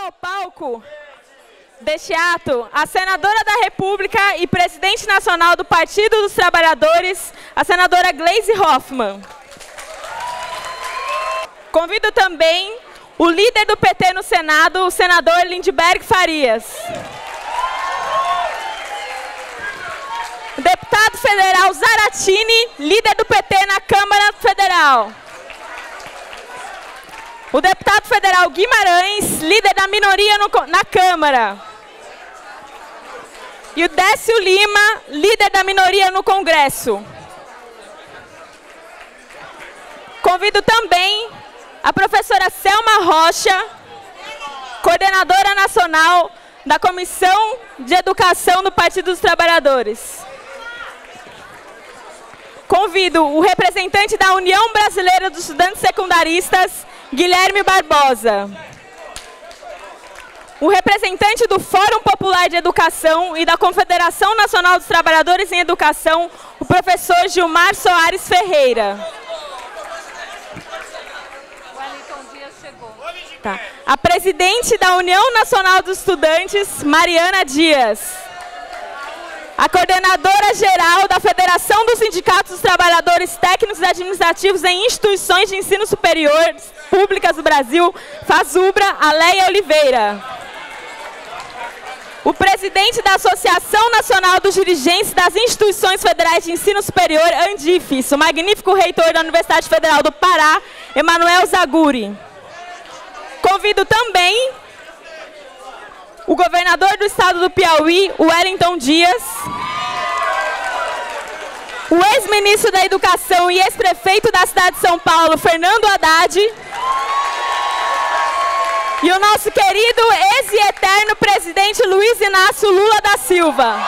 ao palco deste ato a senadora da República e presidente nacional do Partido dos Trabalhadores, a senadora Gleisi Hoffmann. Convido também o líder do PT no Senado, o senador Lindbergh Farias. O deputado federal Zaratini, líder do PT na Câmara Federal. O deputado federal Guimarães, líder da minoria na Câmara. E o Décio Lima, líder da minoria no Congresso. Convido também a professora Selma Rocha, coordenadora nacional da Comissão de Educação do Partido dos Trabalhadores. Convido o representante da União Brasileira dos Estudantes Secundaristas, Guilherme Barbosa. O representante do Fórum Popular de Educação e da Confederação Nacional dos Trabalhadores em Educação, o professor Gilmar Soares Ferreira. Tá. A presidente da União Nacional dos Estudantes, Mariana Dias. A coordenadora geral da Federação dos Sindicatos dos Trabalhadores Técnicos e Administrativos em Instituições de Ensino Superior Públicas do Brasil, FASUBRA, Aleia Oliveira. O presidente da Associação Nacional dos Dirigentes das Instituições Federais de Ensino Superior, ANDIFES, o magnífico reitor da Universidade Federal do Pará, Emanuel Zaguri. Convido também o governador do estado do Piauí, Wellington Dias, o ex-ministro da Educação e ex-prefeito da cidade de São Paulo, Fernando Haddad, e o nosso querido ex e eterno presidente Luiz Inácio Lula da Silva.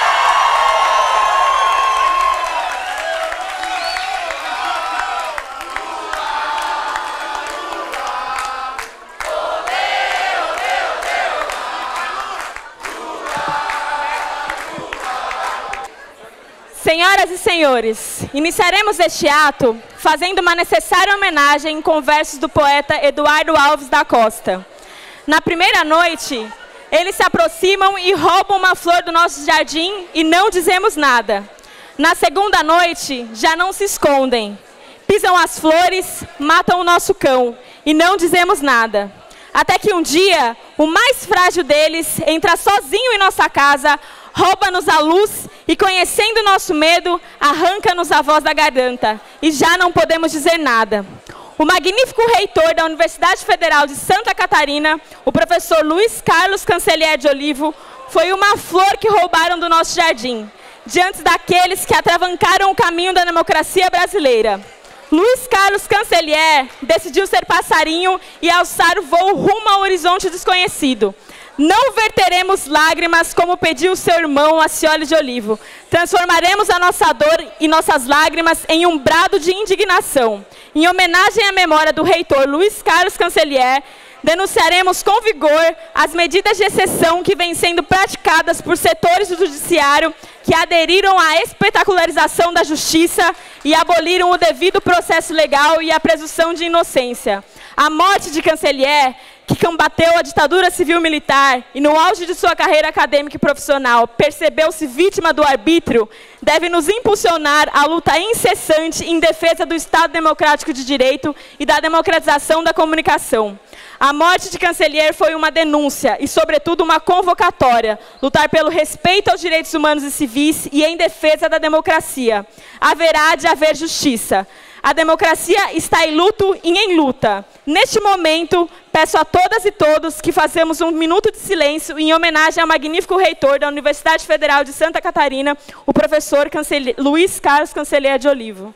Senhoras e senhores, iniciaremos este ato fazendo uma necessária homenagem com versos do poeta Eduardo Alves da Costa. Na primeira noite, eles se aproximam e roubam uma flor do nosso jardim e não dizemos nada. Na segunda noite, já não se escondem. Pisam as flores, matam o nosso cão e não dizemos nada. Até que um dia, o mais frágil deles entra sozinho em nossa casa, rouba-nos a luz e, conhecendo nosso medo, arranca-nos a voz da garganta. E já não podemos dizer nada. O magnífico reitor da Universidade Federal de Santa Catarina, o professor Luiz Carlos Cancellier de Olivo, foi uma flor que roubaram do nosso jardim, diante daqueles que atravancaram o caminho da democracia brasileira. Luiz Carlos Cancellier decidiu ser passarinho e alçar o voo rumo ao horizonte desconhecido. Não verteremos lágrimas como pediu seu irmão Acioli de Olivo. Transformaremos a nossa dor e nossas lágrimas em um brado de indignação. Em homenagem à memória do reitor Luiz Carlos Cancellier, denunciaremos com vigor as medidas de exceção que vêm sendo praticadas por setores do judiciário que aderiram à espetacularização da justiça e aboliram o devido processo legal e a presunção de inocência. A morte de Cancellier, que combateu a ditadura civil-militar e no auge de sua carreira acadêmica e profissional percebeu-se vítima do arbítrio, deve nos impulsionar à luta incessante em defesa do Estado Democrático de Direito e da democratização da comunicação. A morte de Cancellier foi uma denúncia e, sobretudo, uma convocatória. Lutar pelo respeito aos direitos humanos e civis e em defesa da democracia. Haverá de haver justiça. A democracia está em luto e em luta. Neste momento, peço a todas e todos que façamos um minuto de silêncio em homenagem ao magnífico reitor da Universidade Federal de Santa Catarina, o professor Luiz Carlos Cancellier de Olivo.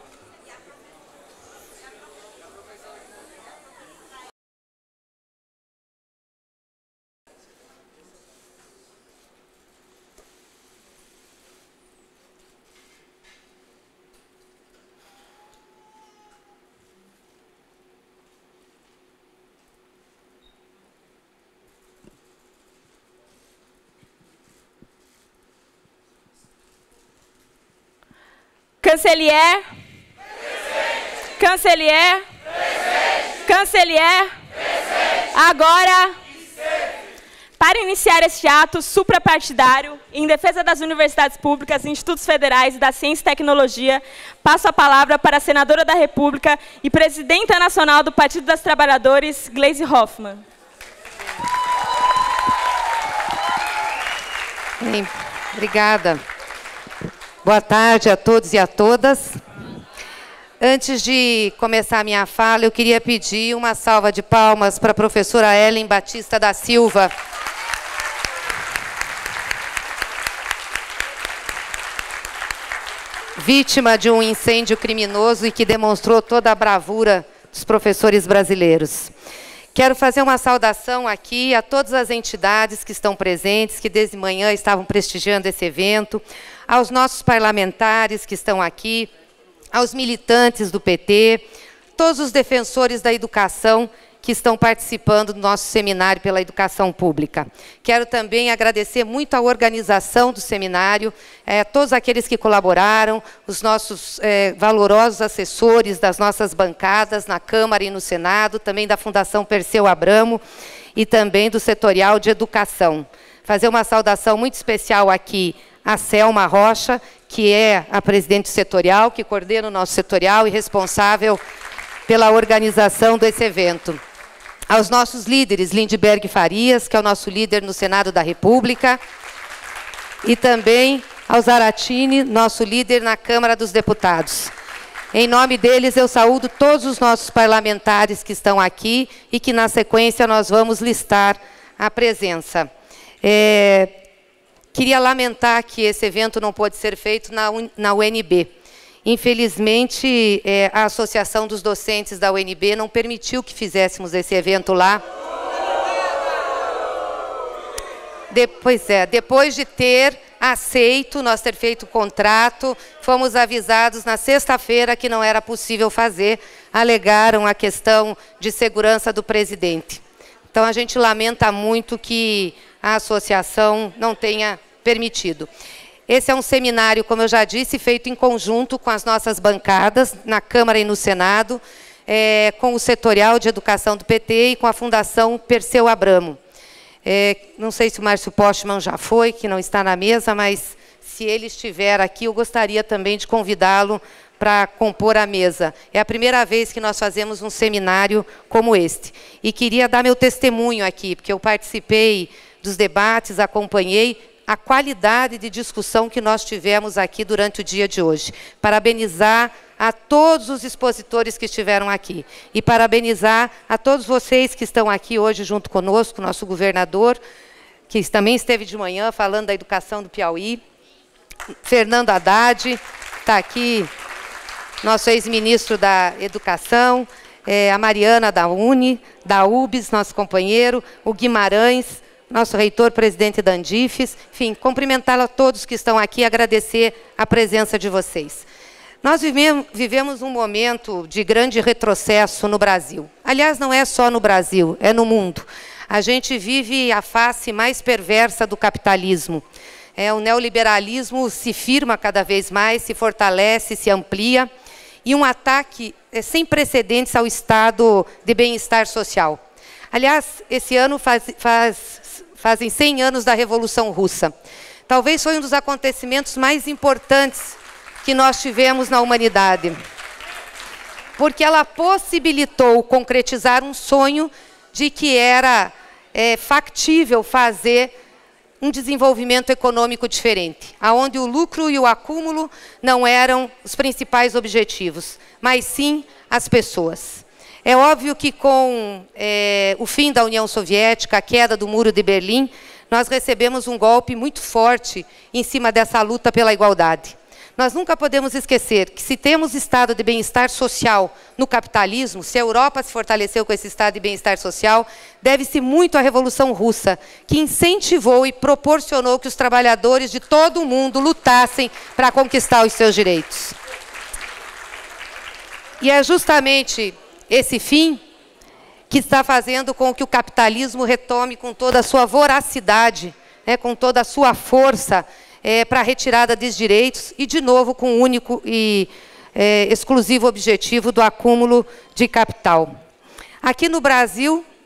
Cancellier. Presente. Cancellier. Presente. Cancellier. Presente. Agora. Para iniciar este ato suprapartidário, em defesa das universidades públicas, institutos federais e da ciência e tecnologia, passo a palavra para a senadora da República e presidenta nacional do Partido das Trabalhadores, Gleisi Hoffmann. Bem, obrigada. Boa tarde a todos e a todas. Antes de começar a minha fala, eu queria pedir uma salva de palmas para a professora Ellen Batista da Silva. Vítima de um incêndio criminoso e que demonstrou toda a bravura dos professores brasileiros. Quero fazer uma saudação aqui a todas as entidades que estão presentes, que desde manhã estavam prestigiando esse evento, aos nossos parlamentares que estão aqui, aos militantes do PT, todos os defensores da educação que estão participando do nosso seminário pela educação pública. Quero também agradecer muito a organização do seminário, todos aqueles que colaboraram, os nossos valorosos assessores das nossas bancadas na Câmara e no Senado, também da Fundação Perseu Abramo e também do Setorial de Educação. Fazer uma saudação muito especial aqui a Selma Rocha, que é a presidente setorial, que coordena o nosso setorial e responsável pela organização desse evento. Aos nossos líderes, Lindbergh Farias, que é o nosso líder no Senado da República, e também ao Zaratini, nosso líder na Câmara dos Deputados. Em nome deles, eu saúdo todos os nossos parlamentares que estão aqui e que, na sequência, nós vamos listar a presença. Queria lamentar que esse evento não pôde ser feito na UNB. Infelizmente, a Associação dos Docentes da UNB não permitiu que fizéssemos esse evento lá. Depois de ter aceito, nós ter feito o contrato, fomos avisados na sexta-feira que não era possível fazer, alegaram a questão de segurança do presidente. Então, a gente lamenta muito que a associação não tenha permitido. Esse é um seminário, como eu já disse, feito em conjunto com as nossas bancadas, na Câmara e no Senado, com o Setorial de Educação do PT e com a Fundação Perseu Abramo. Não sei se o Márcio Postman já foi, que não está na mesa, mas se ele estiver aqui, eu gostaria também de convidá-lo para compor a mesa. É a primeira vez que nós fazemos um seminário como este. E queria dar meu testemunho aqui, porque eu participei dos debates, acompanhei a qualidade de discussão que nós tivemos aqui durante o dia de hoje. Parabenizar a todos os expositores que estiveram aqui. E parabenizar a todos vocês que estão aqui hoje junto conosco, nosso governador, que também esteve de manhã falando da educação do Piauí. Fernando Haddad, está aqui, nosso ex-ministro da Educação, a Mariana da UNE, da UBS, nosso companheiro, o Guimarães, nosso reitor, presidente da Andifes, enfim, cumprimentá-lo a todos que estão aqui e agradecer a presença de vocês. Nós vivemos um momento de grande retrocesso no Brasil. Aliás, não é só no Brasil, é no mundo. A gente vive a face mais perversa do capitalismo. O neoliberalismo se firma cada vez mais, se fortalece, se amplia, e um ataque sem precedentes ao estado de bem-estar social. Aliás, esse ano fazem 100 anos da Revolução Russa. Talvez foi um dos acontecimentos mais importantes que nós tivemos na humanidade, porque ela possibilitou concretizar um sonho de que era factível fazer um desenvolvimento econômico diferente, onde o lucro e o acúmulo não eram os principais objetivos, mas sim as pessoas. É óbvio que com o fim da União Soviética, a queda do Muro de Berlim, nós recebemos um golpe muito forte em cima dessa luta pela igualdade. Nós nunca podemos esquecer que se temos estado de bem-estar social no capitalismo, se a Europa se fortaleceu com esse estado de bem-estar social, deve-se muito à Revolução Russa, que incentivou e proporcionou que os trabalhadores de todo o mundo lutassem para conquistar os seus direitos. E é justamente esse fim que está fazendo com que o capitalismo retome com toda a sua voracidade, com toda a sua força, para a retirada dos direitos e, de novo, com o único e exclusivo objetivo do acúmulo de capital. Aqui no Brasil,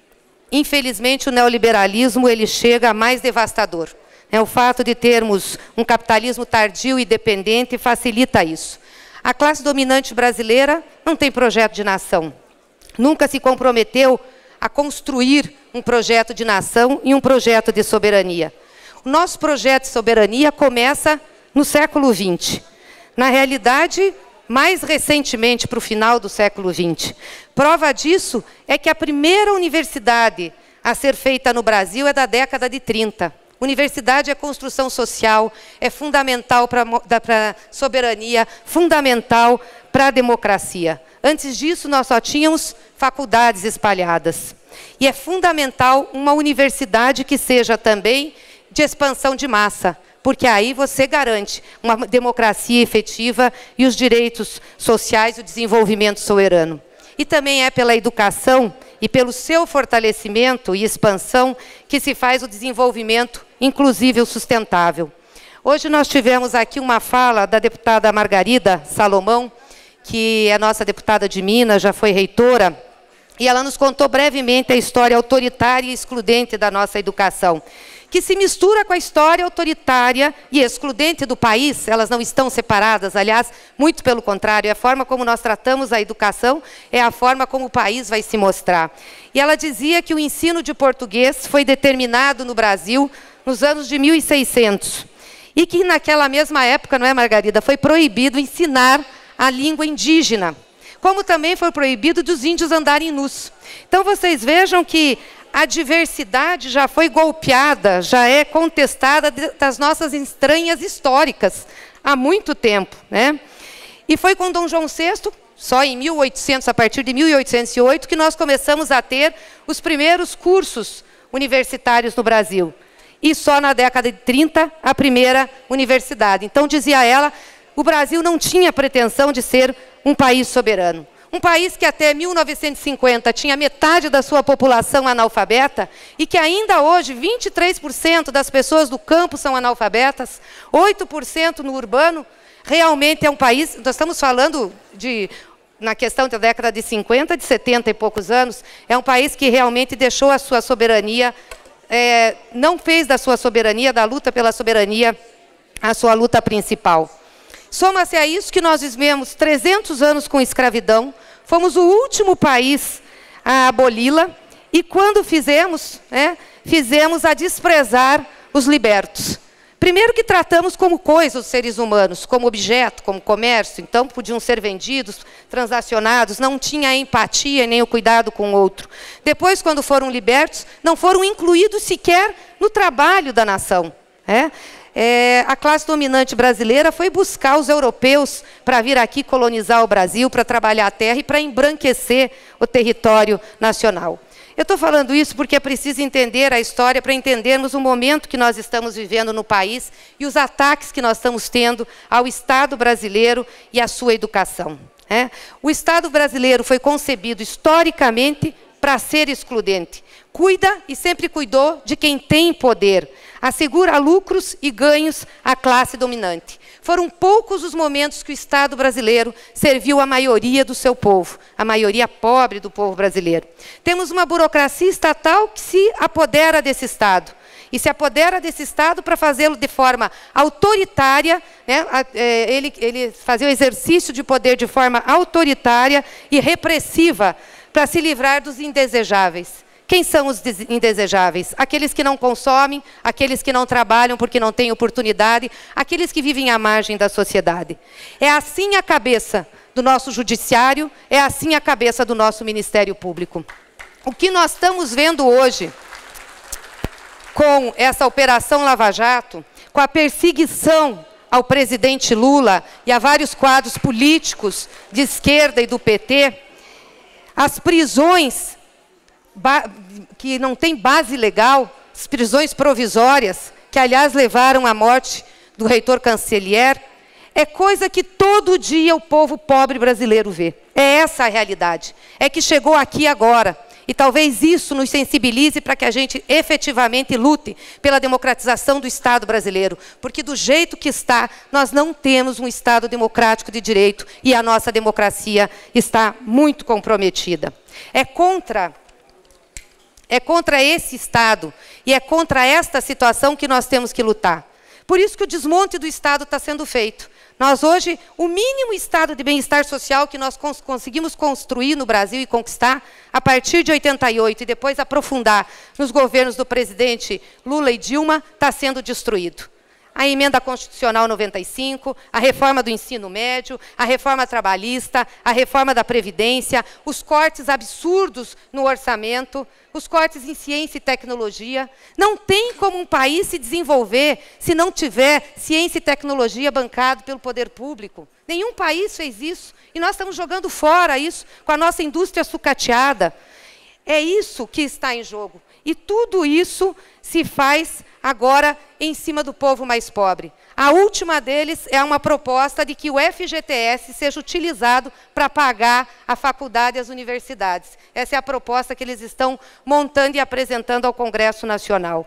infelizmente, o neoliberalismo ele chega mais devastador. O fato de termos um capitalismo tardio e dependente facilita isso. A classe dominante brasileira não tem projeto de nação. Nunca se comprometeu a construir um projeto de nação e um projeto de soberania. O nosso projeto de soberania começa no século XX. Na realidade, mais recentemente, para o final do século XX. Prova disso é que a primeira universidade a ser feita no Brasil é da década de 30. Universidade é construção social, é fundamental para a soberania, fundamental para a democracia. Antes disso, nós só tínhamos faculdades espalhadas. E é fundamental uma universidade que seja também de expansão de massa, porque aí você garante uma democracia efetiva e os direitos sociais e o desenvolvimento soberano. E também é pela educação e pelo seu fortalecimento e expansão que se faz o desenvolvimento inclusivo e sustentável. Hoje nós tivemos aqui uma fala da deputada Margarida Salomão, que é nossa deputada de Minas, já foi reitora, e ela nos contou brevemente a história autoritária e excludente da nossa educação, que se mistura com a história autoritária e excludente do país. Elas não estão separadas, aliás, muito pelo contrário, a forma como nós tratamos a educação é a forma como o país vai se mostrar. E ela dizia que o ensino de português foi determinado no Brasil nos anos de 1600, e que naquela mesma época, não é, Margarida, foi proibido ensinar a língua indígena, como também foi proibido dos índios andarem nus. Então vocês vejam que a diversidade já foi golpeada, já é contestada das nossas entranhas históricas há muito tempo, né? E foi com Dom João VI, só em 1800, a partir de 1808, que nós começamos a ter os primeiros cursos universitários no Brasil. E só na década de 30, a primeira universidade. Então, dizia ela, o Brasil não tinha pretensão de ser um país soberano. Um país que até 1950 tinha metade da sua população analfabeta e que ainda hoje 23% das pessoas do campo são analfabetas, 8% no urbano, realmente é um país, nós estamos falando na questão da década de 50, de 70 e poucos anos, é um país que realmente deixou a sua soberania, não fez da sua soberania, da luta pela soberania, a sua luta principal. Soma-se a isso que nós vivemos 300 anos com escravidão, fomos o último país a aboli-la, e quando fizemos, fizemos a desprezar os libertos. Primeiro que tratamos como coisa os seres humanos, como objeto, como comércio, então podiam ser vendidos, transacionados, não tinha empatia nem o cuidado com o outro. Depois, quando foram libertos, não foram incluídos sequer no trabalho da nação. A classe dominante brasileira foi buscar os europeus para vir aqui colonizar o Brasil, para trabalhar a terra e para embranquecer o território nacional. Eu estou falando isso porque é preciso entender a história para entendermos o momento que nós estamos vivendo no país e os ataques que nós estamos tendo ao Estado brasileiro e à sua educação. O Estado brasileiro foi concebido historicamente para ser excludente. Cuida e sempre cuidou de quem tem poder. Assegura lucros e ganhos à classe dominante. Foram poucos os momentos que o Estado brasileiro serviu a maioria do seu povo, a maioria pobre do povo brasileiro. Temos uma burocracia estatal que se apodera desse Estado. E se apodera desse Estado para fazê-lo de forma autoritária, ele fazia o exercício de poder de forma autoritária e repressiva para se livrar dos indesejáveis. Quem são os indesejáveis? Aqueles que não consomem, aqueles que não trabalham porque não têm oportunidade, aqueles que vivem à margem da sociedade. É assim a cabeça do nosso judiciário, é assim a cabeça do nosso Ministério Público. O que nós estamos vendo hoje com essa Operação Lava Jato, com a perseguição ao presidente Lula e a vários quadros políticos de esquerda e do PT, as prisões que não tem base legal, as prisões provisórias, que aliás levaram à morte do reitor Cancellier, é coisa que todo dia o povo pobre brasileiro vê. É essa a realidade. É que chegou aqui agora. E talvez isso nos sensibilize para que a gente efetivamente lute pela democratização do Estado brasileiro. Porque do jeito que está, nós não temos um Estado democrático de direito e a nossa democracia está muito comprometida. É contra É contra esse Estado e é contra esta situação que nós temos que lutar. Por isso que o desmonte do Estado está sendo feito. Nós hoje, o mínimo estado de bem-estar social que nós conseguimos construir no Brasil e conquistar a partir de 88 e depois aprofundar nos governos do presidente Lula e Dilma, está sendo destruído. A emenda constitucional 95, a reforma do ensino médio, a reforma trabalhista, a reforma da Previdência, os cortes absurdos no orçamento, os cortes em ciência e tecnologia. Não tem como um país se desenvolver se não tiver ciência e tecnologia bancado pelo poder público. Nenhum país fez isso. E nós estamos jogando fora isso com a nossa indústria sucateada. É isso que está em jogo. E tudo isso se faz agora em cima do povo mais pobre. A última deles é uma proposta de que o FGTS seja utilizado para pagar a faculdade e as universidades. Essa é a proposta que eles estão montando e apresentando ao Congresso Nacional.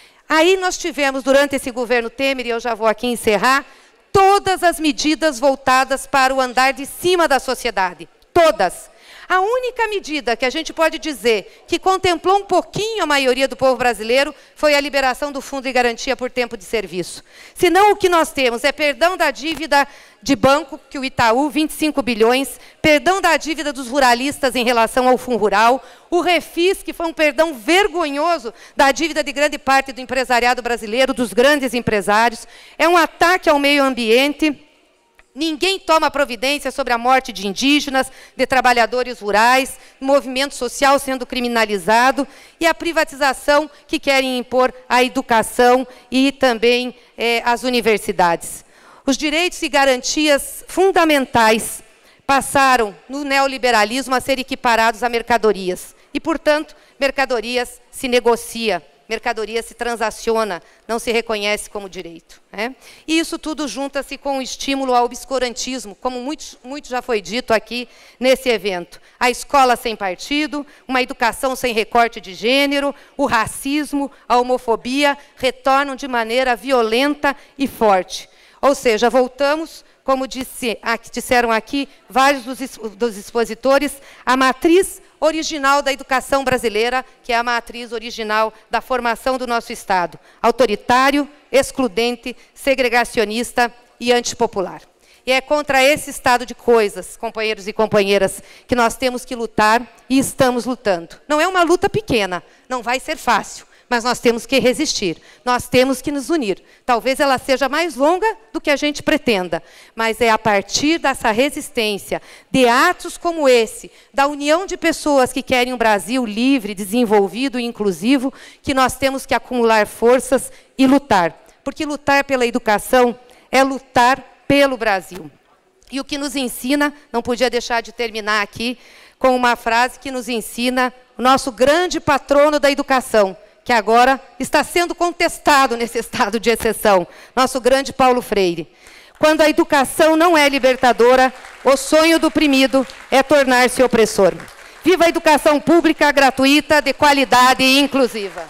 Aí nós tivemos, durante esse governo Temer, e eu já vou aqui encerrar, todas as medidas voltadas para o andar de cima da sociedade. Todas. A única medida que a gente pode dizer que contemplou um pouquinho a maioria do povo brasileiro foi a liberação do Fundo de Garantia por Tempo de Serviço. Senão, o que nós temos é perdão da dívida de banco, que o Itaú, 25 bilhões, perdão da dívida dos ruralistas em relação ao Fundo Rural, o Refis, que foi um perdão vergonhoso da dívida de grande parte do empresariado brasileiro, dos grandes empresários, é um ataque ao meio ambiente. Ninguém toma providência sobre a morte de indígenas, de trabalhadores rurais, movimento social sendo criminalizado e a privatização que querem impor à educação e também às universidades. Os direitos e garantias fundamentais passaram, no neoliberalismo, a ser equiparados a mercadorias. E, portanto, mercadorias se negocia. Mercadoria se transaciona, não se reconhece como direito. Né? E isso tudo junta-se com o estímulo ao obscurantismo, como muito já foi dito aqui nesse evento. A escola sem partido, uma educação sem recorte de gênero, o racismo, a homofobia retornam de maneira violenta e forte. Ou seja, voltamos, como disseram aqui vários dos expositores, à matriz original da educação brasileira, que é a matriz original da formação do nosso Estado. Autoritário, excludente, segregacionista e antipopular. E é contra esse estado de coisas, companheiros e companheiras, que nós temos que lutar e estamos lutando. Não é uma luta pequena, não vai ser fácil, mas nós temos que resistir, nós temos que nos unir. Talvez ela seja mais longa do que a gente pretenda, mas é a partir dessa resistência, de atos como esse, da união de pessoas que querem um Brasil livre, desenvolvido e inclusivo, que nós temos que acumular forças e lutar. Porque lutar pela educação é lutar pelo Brasil. E o que nos ensina, não podia deixar de terminar aqui, com uma frase que nos ensina o nosso grande patrono da educação, que agora está sendo contestado nesse estado de exceção, nosso grande Paulo Freire. Quando a educação não é libertadora, o sonho do oprimido é tornar-se opressor. Viva a educação pública, gratuita, de qualidade e inclusiva.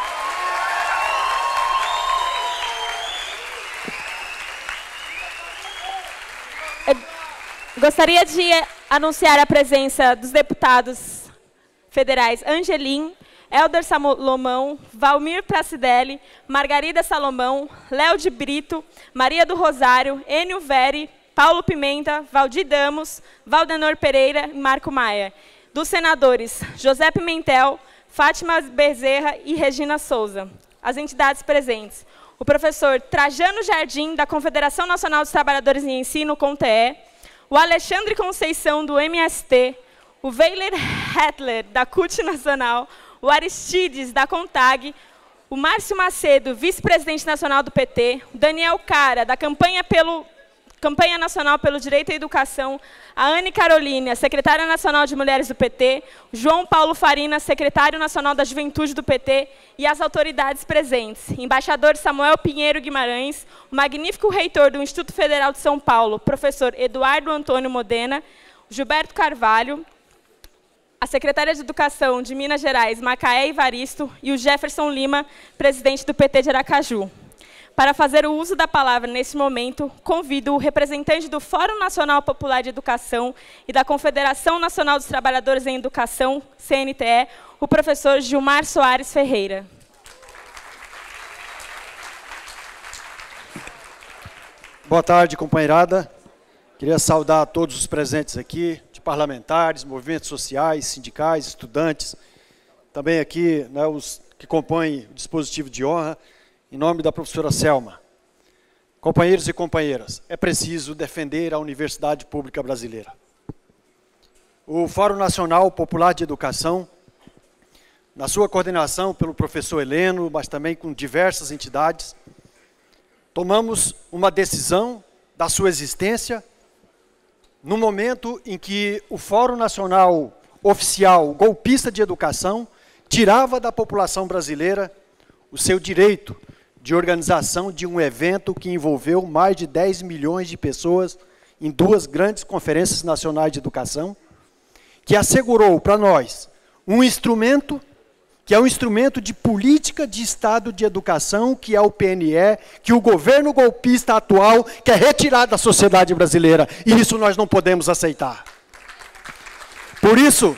Gostaria de anunciar a presença dos deputados federais Angelim, Helder Salomão, Valmir Pracidelli, Margarida Salomão, Léo de Brito, Maria do Rosário, Enio Veri, Paulo Pimenta, Valdir Damos, Valdenor Pereira e Marco Maia. Dos senadores José Pimentel, Fátima Bezerra e Regina Souza. As entidades presentes: o professor Trajano Jardim, da Confederação Nacional dos Trabalhadores em Ensino, CONTE, o Alexandre Conceição, do MST, o Weiler Hettler, da CUT Nacional, o Aristides, da CONTAG, o Márcio Macedo, vice-presidente nacional do PT, o Daniel Cara, da Campanha Nacional pelo Direito à Educação, a Anne Caroline, secretária nacional de Mulheres do PT, o João Paulo Farina, secretário nacional da Juventude do PT, e as autoridades presentes, embaixador Samuel Pinheiro Guimarães, o magnífico reitor do Instituto Federal de São Paulo, professor Eduardo Antônio Modena, o Gilberto Carvalho, a secretária de Educação de Minas Gerais, Macaé Evaristo, e o Jefferson Lima, presidente do PT de Aracaju. Para fazer o uso da palavra nesse momento, convido o representante do Fórum Nacional Popular de Educação e da Confederação Nacional dos Trabalhadores em Educação, CNTE, o professor Gilmar Soares Ferreira. Boa tarde, companheirada. Queria saudar a todos os presentes aqui, de parlamentares, movimentos sociais, sindicais, estudantes, também aqui, né, os que compõem o dispositivo de honra, em nome da professora Selma. Companheiros e companheiras, é preciso defender a Universidade Pública Brasileira. O Fórum Nacional Popular de Educação, na sua coordenação pelo professor Heleno, mas também com diversas entidades, tomamos uma decisão da sua existência no momento em que o Fórum Nacional Oficial Golpista de Educação tirava da população brasileira o seu direito de organização de um evento que envolveu mais de 10 milhões de pessoas em 2 grandes conferências nacionais de educação, que assegurou para nós um instrumento que é um instrumento de política de Estado de educação, que é o PNE, que o governo golpista atual quer retirar da sociedade brasileira. E isso nós não podemos aceitar. Por isso,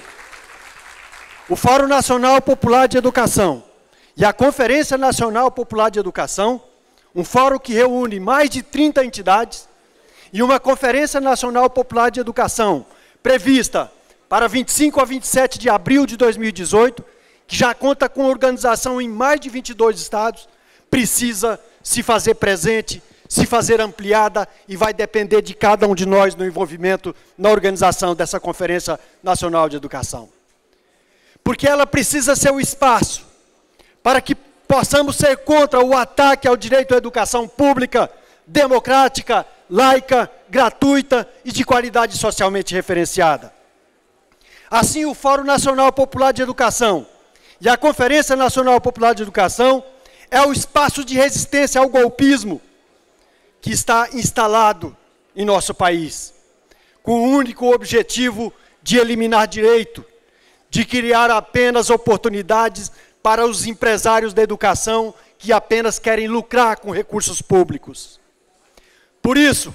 o Fórum Nacional Popular de Educação e a Conferência Nacional Popular de Educação, um fórum que reúne mais de 30 entidades, e uma Conferência Nacional Popular de Educação, prevista para 25 a 27 de abril de 2018, que já conta com organização em mais de 22 estados, precisa se fazer presente, se fazer ampliada, e vai depender de cada um de nós no envolvimento na organização dessa Conferência Nacional de Educação. Porque ela precisa ser o espaço para que possamos ser contra o ataque ao direito à educação pública, democrática, laica, gratuita e de qualidade socialmente referenciada. Assim, o Fórum Nacional Popular de Educação e a Conferência Nacional Popular de Educação é o espaço de resistência ao golpismo que está instalado em nosso país, com o único objetivo de eliminar direito, de criar apenas oportunidades para os empresários da educação que apenas querem lucrar com recursos públicos. Por isso,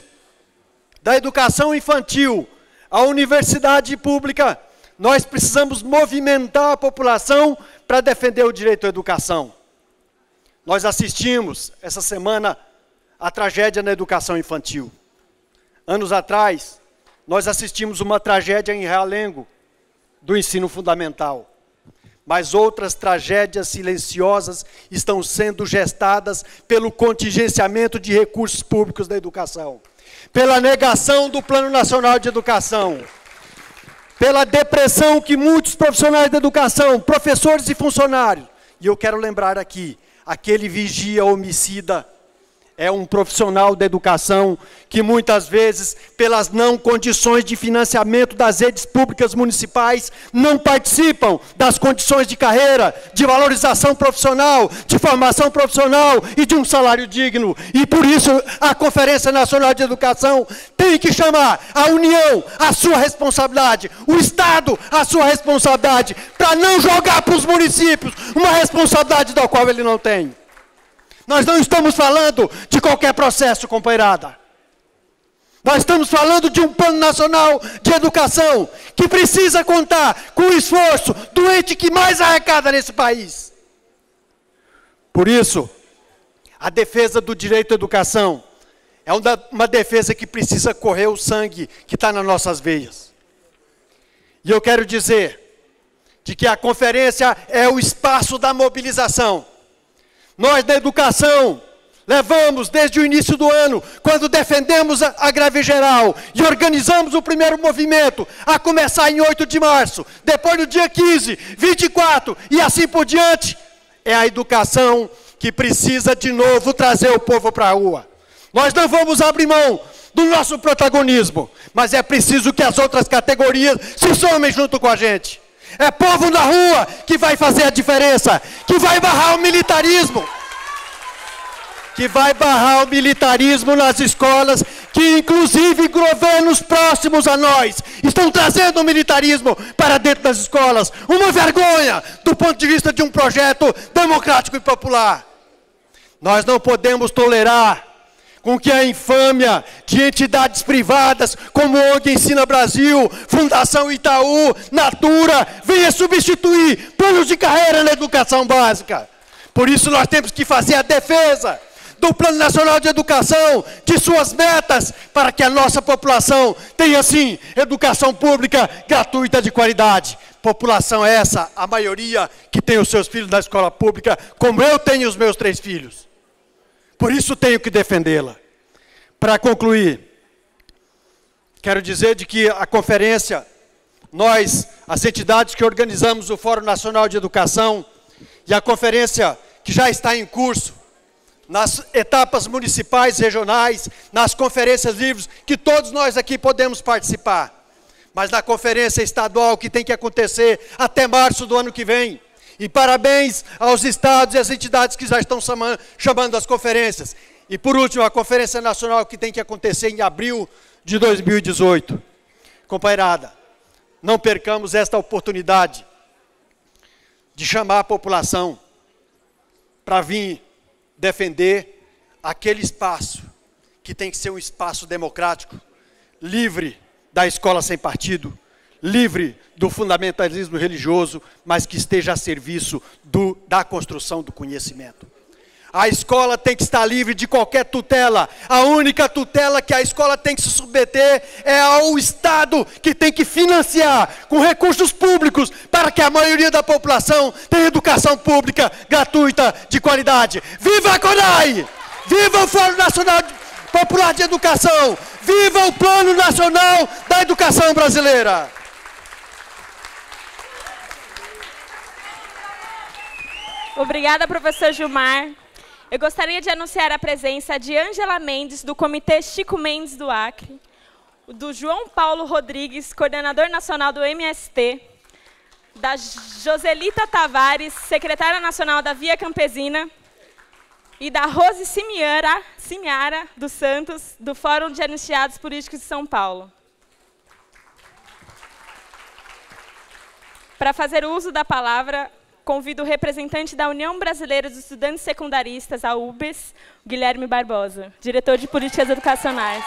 da educação infantil à universidade pública, nós precisamos movimentar a população para defender o direito à educação. Nós assistimos, essa semana, à tragédia na educação infantil. Anos atrás, nós assistimos uma tragédia em Realengo, do ensino fundamental. Mas outras tragédias silenciosas estão sendo gestadas pelo contingenciamento de recursos públicos da educação, pela negação do Plano Nacional de Educação, pela depressão que muitos profissionais da educação, professores e funcionários, e eu quero lembrar aqui, aquele vigia homicida é um profissional da educação que muitas vezes, pelas não condições de financiamento das redes públicas municipais, não participam das condições de carreira, de valorização profissional, de formação profissional e de um salário digno. E por isso a Conferência Nacional de Educação tem que chamar a União à sua responsabilidade, o Estado à sua responsabilidade, para não jogar para os municípios uma responsabilidade da qual ele não tem. Nós não estamos falando de qualquer processo, companheirada. Nós estamos falando de um Plano Nacional de Educação que precisa contar com o esforço do ente que mais arrecada nesse país. Por isso, a defesa do direito à educação é uma defesa que precisa correr o sangue que está nas nossas veias. E eu quero dizer de que a conferência é o espaço da mobilização. Nós, da educação, levamos desde o início do ano, quando defendemos a greve geral e organizamos o primeiro movimento, a começar em 8 de março, depois no dia 15, 24 e assim por diante, é a educação que precisa de novo trazer o povo para a rua. Nós não vamos abrir mão do nosso protagonismo, mas é preciso que as outras categorias se somem junto com a gente. É povo na rua que vai fazer a diferença, que vai barrar o militarismo. Que vai barrar o militarismo nas escolas, que inclusive governos próximos a nós estão trazendo o militarismo para dentro das escolas. Uma vergonha do ponto de vista de um projeto democrático e popular. Nós não podemos tolerar com que a infâmia de entidades privadas como ONG Ensina Brasil, Fundação Itaú, Natura, venha substituir planos de carreira na educação básica. Por isso nós temos que fazer a defesa do Plano Nacional de Educação, de suas metas, para que a nossa população tenha, sim, educação pública gratuita de qualidade. População essa, a maioria que tem os seus filhos na escola pública, como eu tenho os meus 3 filhos. Por isso tenho que defendê-la. Para concluir, quero dizer de que a conferência, nós, as entidades que organizamos o Fórum Nacional de Educação, e a conferência que já está em curso, nas etapas municipais, regionais, nas conferências livres, que todos nós aqui podemos participar. Mas na conferência estadual, que tem que acontecer até março do ano que vem. E parabéns aos estados e às entidades que já estão chamando as conferências. E por último, a conferência nacional, que tem que acontecer em abril de 2018. Companheirada, não percamos esta oportunidade de chamar a população para vir defender aquele espaço que tem que ser um espaço democrático, livre da escola sem partido, livre do fundamentalismo religioso, mas que esteja a serviço da construção do conhecimento. A escola tem que estar livre de qualquer tutela. A única tutela que a escola tem que se submeter é ao Estado, que tem que financiar com recursos públicos para que a maioria da população tenha educação pública gratuita de qualidade. Viva a CONAI! Viva o Fórum Nacional Popular de Educação! Viva o Plano Nacional da Educação Brasileira! Obrigada, professor Gilmar. Eu gostaria de anunciar a presença de Ângela Mendes, do Comitê Chico Mendes do Acre, do João Paulo Rodrigues, coordenador nacional do MST, da Joselita Tavares, secretária nacional da Via Campesina, e da Rose Simiara dos Santos, do Fórum de Anistiados Políticos de São Paulo. Para fazer uso da palavra, convido o representante da União Brasileira dos Estudantes Secundaristas, a UBES, Guilherme Barbosa, diretor de Políticas Educacionais.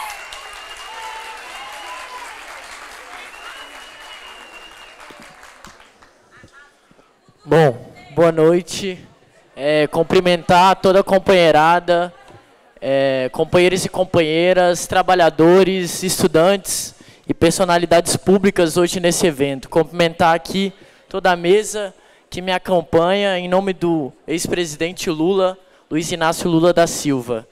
Bom, boa noite. Cumprimentar toda a companheirada, companheiros e companheiras, trabalhadores, estudantes e personalidades públicas hoje nesse evento. Cumprimentar aqui toda a mesa que me acompanha, em nome do ex-presidente Lula, Luiz Inácio Lula da Silva.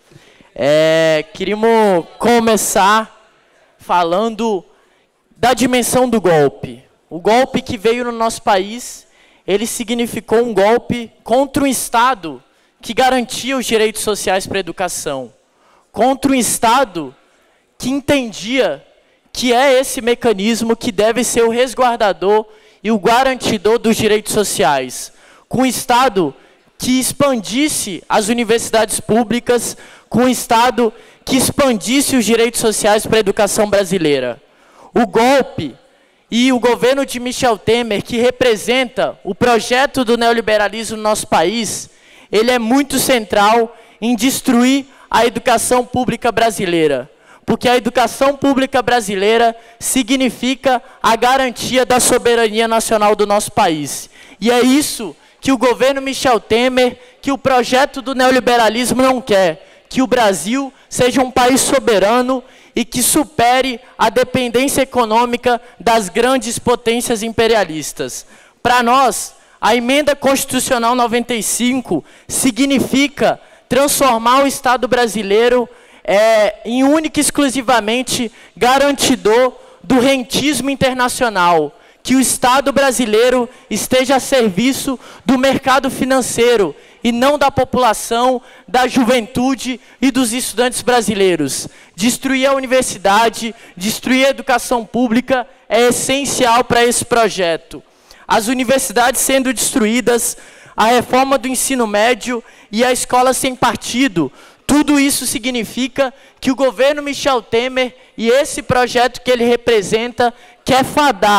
Queríamos começar falando da dimensão do golpe. O golpe que veio no nosso país, ele significou um golpe contra um Estado que garantia os direitos sociais para a educação, contra um Estado que entendia que é esse mecanismo que deve ser o resguardador e o garantidor dos direitos sociais, com um Estado que expandisse as universidades públicas, com um Estado que expandisse os direitos sociais para a educação brasileira. O golpe e o governo de Michel Temer, que representa o projeto do neoliberalismo no nosso país, ele é muito central em destruir a educação pública brasileira. Porque a educação pública brasileira significa a garantia da soberania nacional do nosso país. E é isso que o governo Michel Temer, que o projeto do neoliberalismo não quer, que o Brasil seja um país soberano e que supere a dependência econômica das grandes potências imperialistas. Para nós, a Emenda Constitucional 95 significa transformar o Estado brasileiro em único e exclusivamente garantidor do rentismo internacional, que o Estado brasileiro esteja a serviço do mercado financeiro e não da população, da juventude e dos estudantes brasileiros. Destruir a universidade, destruir a educação pública é essencial para esse projeto. As universidades sendo destruídas, a reforma do ensino médio e a escola sem partido, tudo isso significa que o governo Michel Temer e esse projeto que ele representa quer fadar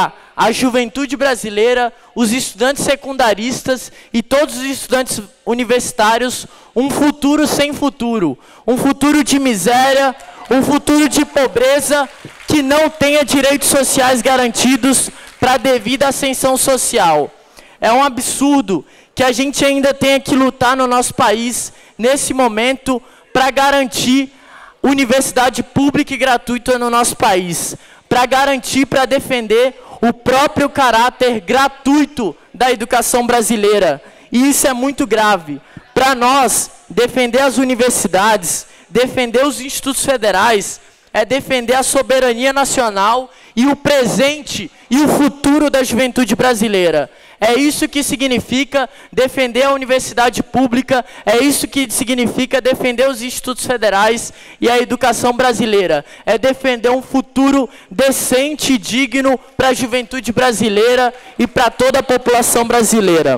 a juventude brasileira, os estudantes secundaristas e todos os estudantes universitários um futuro sem futuro, um futuro de miséria, um futuro de pobreza, que não tenha direitos sociais garantidos para a devida ascensão social. É um absurdo que a gente ainda tenha que lutar no nosso país, nesse momento, para garantir universidade pública e gratuita no nosso país, para garantir, para defender o próprio caráter gratuito da educação brasileira. E isso é muito grave. Para nós, defender as universidades, defender os institutos federais, é defender a soberania nacional e o presente e o futuro da juventude brasileira. É isso que significa defender a universidade pública, é isso que significa defender os institutos federais e a educação brasileira. É defender um futuro decente e digno para a juventude brasileira e para toda a população brasileira.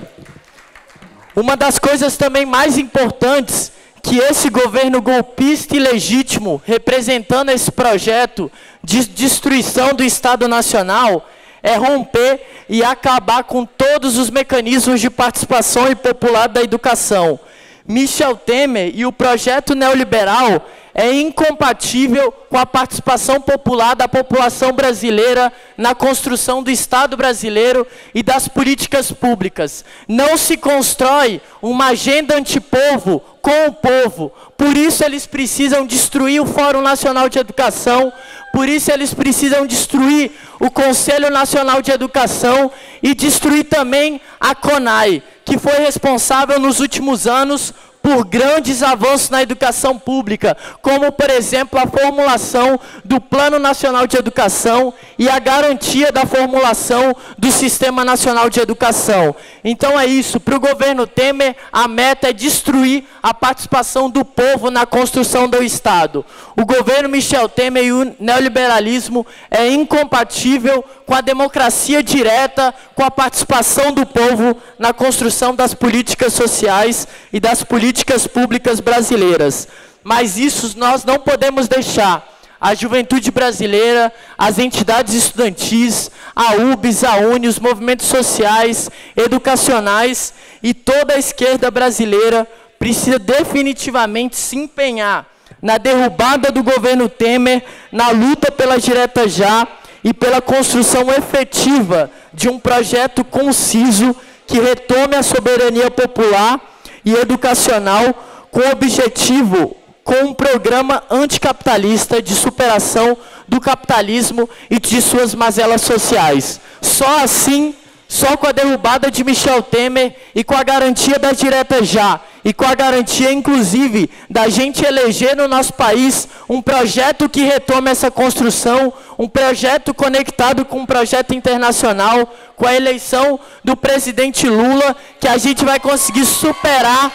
Uma das coisas também mais importantes que esse governo golpista e legítimo, representando esse projeto de destruição do Estado Nacional, é romper e acabar com todos os mecanismos de participação e popular da educação. Michel Temer e o projeto neoliberal é incompatível com a participação popular da população brasileira na construção do Estado brasileiro e das políticas públicas. Não se constrói uma agenda antipovo com o povo. Por isso eles precisam destruir o Fórum Nacional de Educação, por isso eles precisam destruir o Conselho Nacional de Educação e destruir também a CONAI, que foi responsável nos últimos anos por grandes avanços na educação pública, como, por exemplo, a formulação do Plano Nacional de Educação e a garantia da formulação do Sistema Nacional de Educação. Então é isso, para o governo Temer, a meta é destruir a participação do povo na construção do Estado. O governo Michel Temer e o neoliberalismo é incompatível com a democracia direta, com a participação do povo na construção das políticas sociais e das políticas públicas brasileiras. Mas isso nós não podemos deixar. A juventude brasileira, as entidades estudantis, a UBS, a UNE, os movimentos sociais, educacionais e toda a esquerda brasileira precisa definitivamente se empenhar na derrubada do governo Temer, na luta pela direta já e pela construção efetiva de um projeto conciso que retome a soberania popular e educacional com o objetivo, com um programa anticapitalista de superação do capitalismo e de suas mazelas sociais. Só assim, só com a derrubada de Michel Temer e com a garantia da direta já, e com a garantia, inclusive, da gente eleger no nosso país um projeto que retome essa construção, um projeto conectado com um projeto internacional, com a eleição do presidente Lula, que a gente vai conseguir superar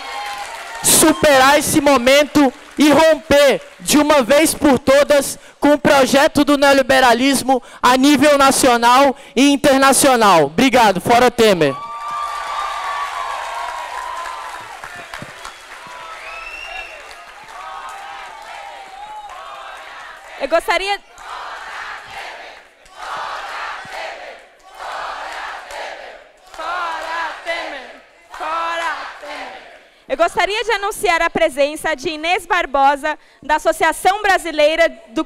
esse momento e romper de uma vez por todas com o projeto do neoliberalismo a nível nacional e internacional. Obrigado. Fora Temer. Eu gostaria... Eu gostaria de anunciar a presença de Inês Barbosa, da Associação Brasileira de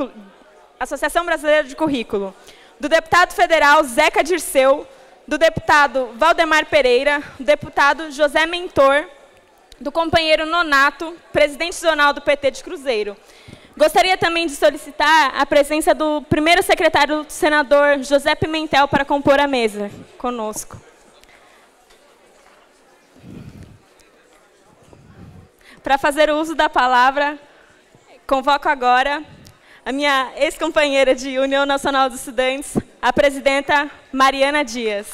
Currículo, do deputado federal Zeca Dirceu, do deputado Valdemar Pereira, do deputado José Mentor, do companheiro Nonato, presidente zonal do PT de Cruzeiro. Gostaria também de solicitar a presença do primeiro secretário do senador José Pimentel para compor a mesa conosco. Para fazer o uso da palavra, convoco agora a minha ex-companheira de União Nacional dos Estudantes, a presidenta Mariana Dias.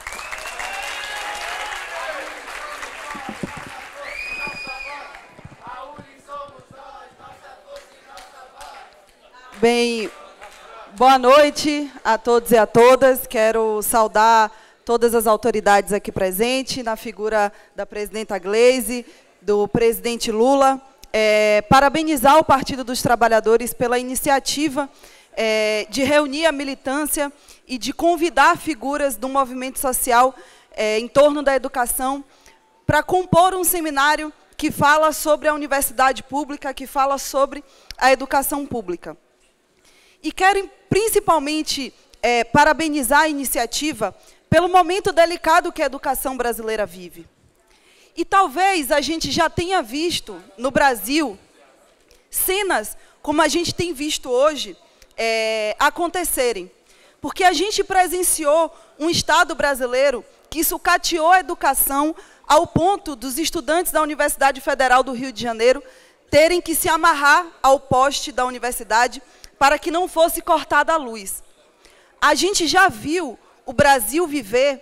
Bem, boa noite a todos e a todas. Quero saudar todas as autoridades aqui presentes, na figura da presidenta Gleisi, do presidente Lula, parabenizar o Partido dos Trabalhadores pela iniciativa de reunir a militância e de convidar figuras do movimento social em torno da educação para compor um seminário que fala sobre a universidade pública, que fala sobre a educação pública. E quero, principalmente, parabenizar a iniciativa pelo momento delicado que a educação brasileira vive. E talvez a gente já tenha visto no Brasil cenas como a gente tem visto hoje acontecerem. Porque a gente presenciou um Estado brasileiro que sucateou a educação ao ponto dos estudantes da Universidade Federal do Rio de Janeiro terem que se amarrar ao poste da universidade para que não fosse cortada a luz. A gente já viu o Brasil viver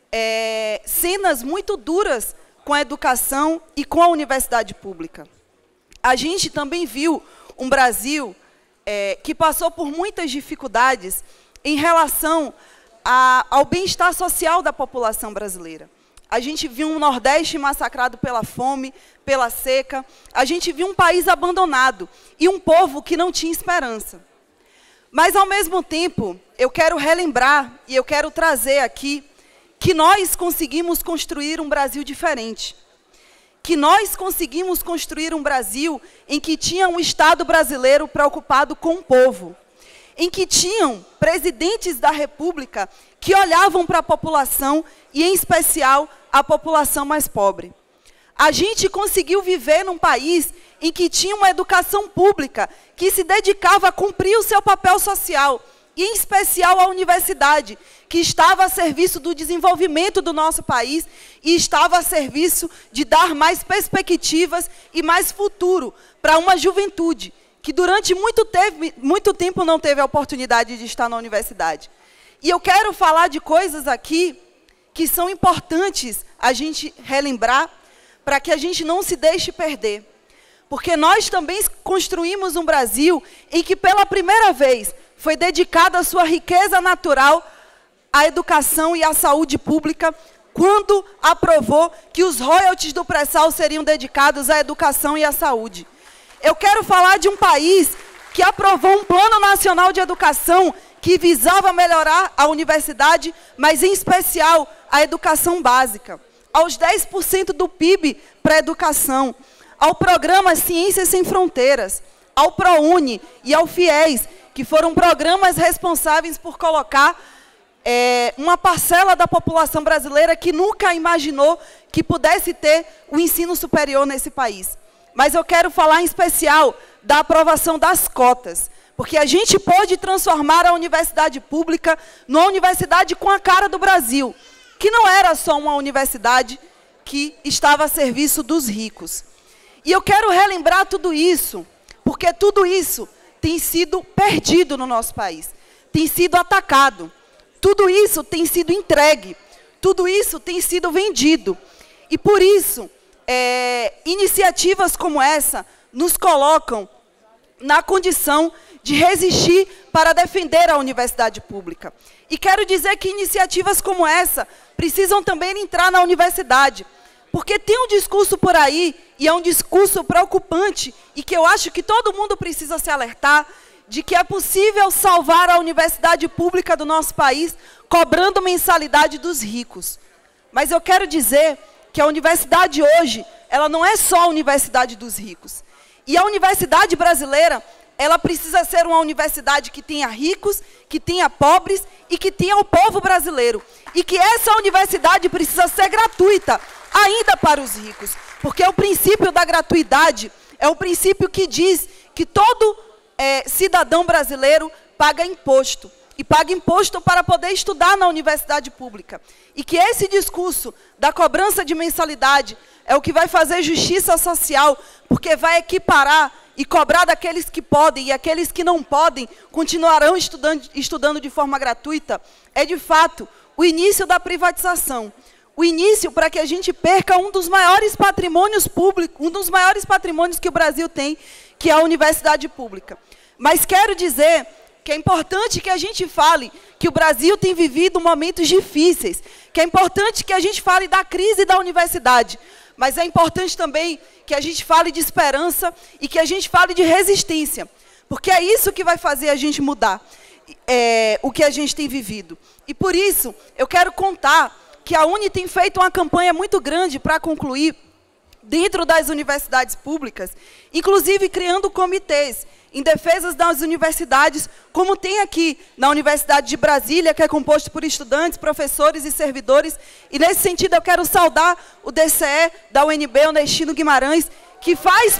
cenas muito duras com a educação e com a universidade pública. A gente também viu um Brasil que passou por muitas dificuldades em relação ao bem-estar social da população brasileira. A gente viu um Nordeste massacrado pela fome, pela seca. A gente viu um país abandonado e um povo que não tinha esperança. Mas, ao mesmo tempo, eu quero relembrar e eu quero trazer aqui que nós conseguimos construir um Brasil diferente. Que nós conseguimos construir um Brasil em que tinha um Estado brasileiro preocupado com o povo. Em que tinham presidentes da República que olhavam para a população e, em especial, a população mais pobre. A gente conseguiu viver num país em que tinha uma educação pública que se dedicava a cumprir o seu papel social, e, em especial, a universidade, que estava a serviço do desenvolvimento do nosso país e estava a serviço de dar mais perspectivas e mais futuro para uma juventude que durante muito tempo não teve a oportunidade de estar na universidade. E eu quero falar de coisas aqui que são importantes a gente relembrar para que a gente não se deixe perder. Porque nós também construímos um Brasil em que, pela primeira vez, foi dedicada a sua riqueza natural à educação e à saúde pública, quando aprovou que os royalties do pré-sal seriam dedicados à educação e à saúde. Eu quero falar de um país que aprovou um Plano Nacional de Educação que visava melhorar a universidade, mas, em especial, a educação básica, aos 10% do PIB para a educação, ao programa Ciências Sem Fronteiras, ao ProUni e ao FIES, que foram programas responsáveis por colocar uma parcela da população brasileira que nunca imaginou que pudesse ter o ensino superior nesse país. Mas eu quero falar em especial da aprovação das cotas, porque a gente pôde transformar a universidade pública numa universidade com a cara do Brasil, que não era só uma universidade que estava a serviço dos ricos. E eu quero relembrar tudo isso, porque tudo isso tem sido perdido no nosso país, tem sido atacado, tudo isso tem sido entregue, tudo isso tem sido vendido. E por isso, iniciativas como essa nos colocam na condição de resistir para defender a universidade pública. E quero dizer que iniciativas como essa precisam também entrar na universidade, porque tem um discurso por aí, e é um discurso preocupante, e que eu acho que todo mundo precisa se alertar, de que é possível salvar a universidade pública do nosso país cobrando mensalidade dos ricos. Mas eu quero dizer que a universidade hoje, ela não é só a universidade dos ricos. E a universidade brasileira, ela precisa ser uma universidade que tenha ricos, que tenha pobres e que tenha o povo brasileiro. E que essa universidade precisa ser gratuita, ainda para os ricos. Porque o princípio da gratuidade é o princípio que diz que todo cidadão brasileiro paga imposto. E paga imposto para poder estudar na universidade pública. E que esse discurso da cobrança de mensalidade é o que vai fazer justiça social, porque vai equiparar e cobrar daqueles que podem, e aqueles que não podem continuarão estudando de forma gratuita, é de fato o início da privatização. O início para que a gente perca um dos maiores patrimônios públicos, um dos maiores patrimônios que o Brasil tem, que é a universidade pública. Mas quero dizer que é importante que a gente fale que o Brasil tem vivido momentos difíceis, que é importante que a gente fale da crise da universidade, mas é importante também que a gente fale de esperança e que a gente fale de resistência. porque é isso que vai fazer a gente mudar o que a gente tem vivido. E por isso, eu quero contar que a UNE tem feito uma campanha muito grande para concluir dentro das universidades públicas, inclusive criando comitês em defesa das universidades, como tem aqui na Universidade de Brasília, que é composto por estudantes, professores e servidores. E, nesse sentido, eu quero saudar o DCE da UNB, o Nestino Guimarães, que faz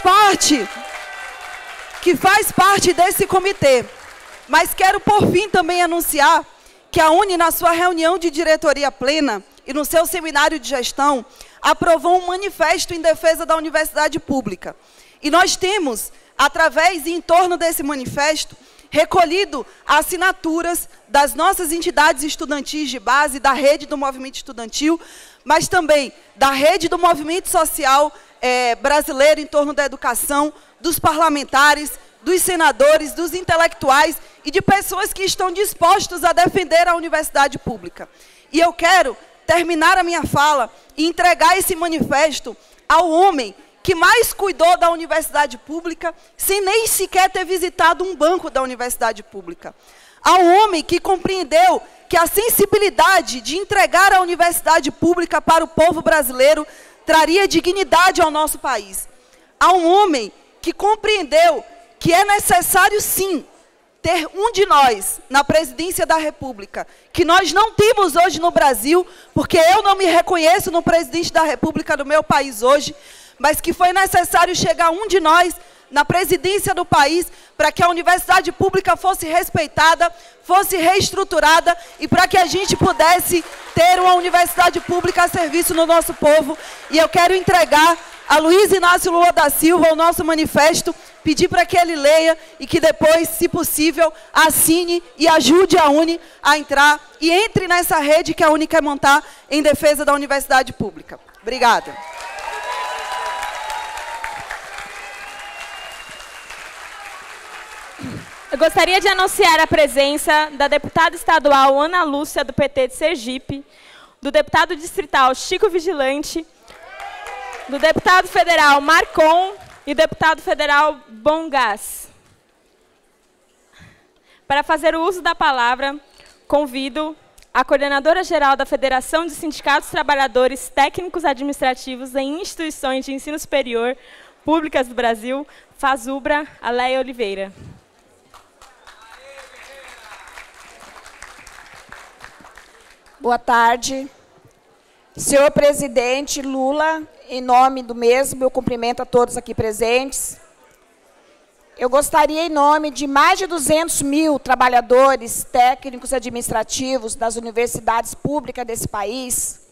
parte desse comitê. Mas quero, por fim, também anunciar que a UNE, na sua reunião de diretoria plena e no seu seminário de gestão, aprovou um manifesto em defesa da universidade pública. E nós temos, através e em torno desse manifesto, recolhido assinaturas das nossas entidades estudantis de base, da rede do movimento estudantil, mas também da rede do movimento social brasileiro em torno da educação, dos parlamentares, dos senadores, dos intelectuais e de pessoas que estão dispostos a defender a universidade pública. E eu quero terminar a minha fala e entregar esse manifesto ao homem que mais cuidou da universidade pública, sem nem sequer ter visitado um banco da universidade pública. Ao homem que compreendeu que a sensibilidade de entregar a universidade pública para o povo brasileiro traria dignidade ao nosso país. A um homem que compreendeu que é necessário, sim, ter um de nós na presidência da República, que nós não temos hoje no Brasil, porque eu não me reconheço no presidente da República do meu país hoje, mas que foi necessário chegar um de nós na presidência do país para que a universidade pública fosse respeitada, fosse reestruturada e para que a gente pudesse ter uma universidade pública a serviço do nosso povo. E eu quero entregar a Luiz Inácio Lula da Silva o nosso manifesto, pedir para que ele leia e que depois, se possível, assine e ajude a UNE a entrar e entre nessa rede que a UNE quer montar em defesa da universidade pública. Obrigada. Eu gostaria de anunciar a presença da deputada estadual Ana Lúcia, do PT de Sergipe, do deputado distrital Chico Vigilante, do deputado federal Marcon e deputado federal Bongás. Para fazer o uso da palavra, convido a coordenadora-geral da Federação de Sindicatos Trabalhadores Técnicos Administrativos em Instituições de Ensino Superior Públicas do Brasil, FASUBRA, Aleia Oliveira. Boa tarde. Senhor presidente Lula, em nome do mesmo, eu cumprimento a todos aqui presentes. Eu gostaria, em nome de mais de 200 mil trabalhadores técnicos administrativos das universidades públicas desse país,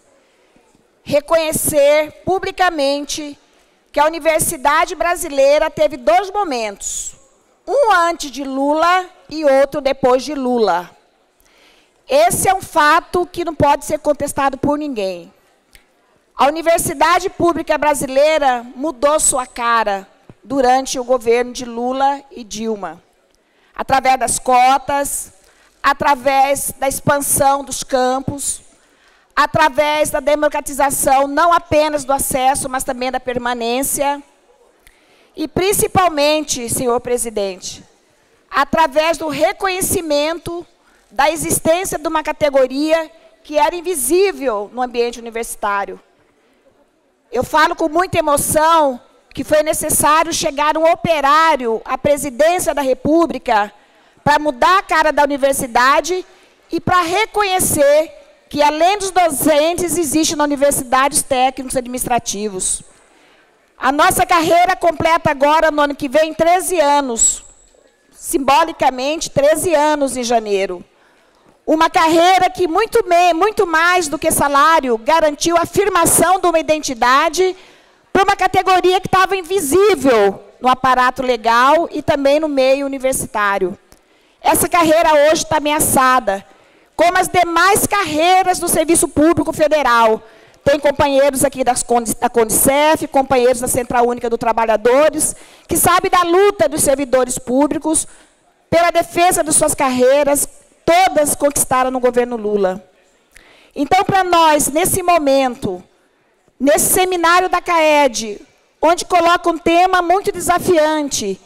reconhecer publicamente que a universidade brasileira teve dois momentos, um antes de Lula e outro depois de Lula. Esse é um fato que não pode ser contestado por ninguém. A universidade pública brasileira mudou sua cara durante o governo de Lula e Dilma, através das cotas, através da expansão dos campos, através da democratização não apenas do acesso, mas também da permanência, e principalmente, senhor presidente, através do reconhecimento da existência de uma categoria que era invisível no ambiente universitário. Eu falo com muita emoção que foi necessário chegar um operário à presidência da República para mudar a cara da universidade e para reconhecer que, além dos docentes, existem na universidade os técnicos administrativos. A nossa carreira completa agora, no ano que vem, 13 anos. Simbolicamente, 13 anos em janeiro. Uma carreira que, muito mais do que salário, garantiu a afirmação de uma identidade para uma categoria que estava invisível no aparato legal e também no meio universitário. Essa carreira hoje está ameaçada, como as demais carreiras do Serviço Público Federal. Tem companheiros aqui da CONICEF, companheiros da Central Única dos Trabalhadores, que sabem da luta dos servidores públicos pela defesa de suas carreiras, todas conquistaram no governo Lula. Então, para nós, nesse momento, nesse seminário da CAED, onde coloca um tema muito desafiante,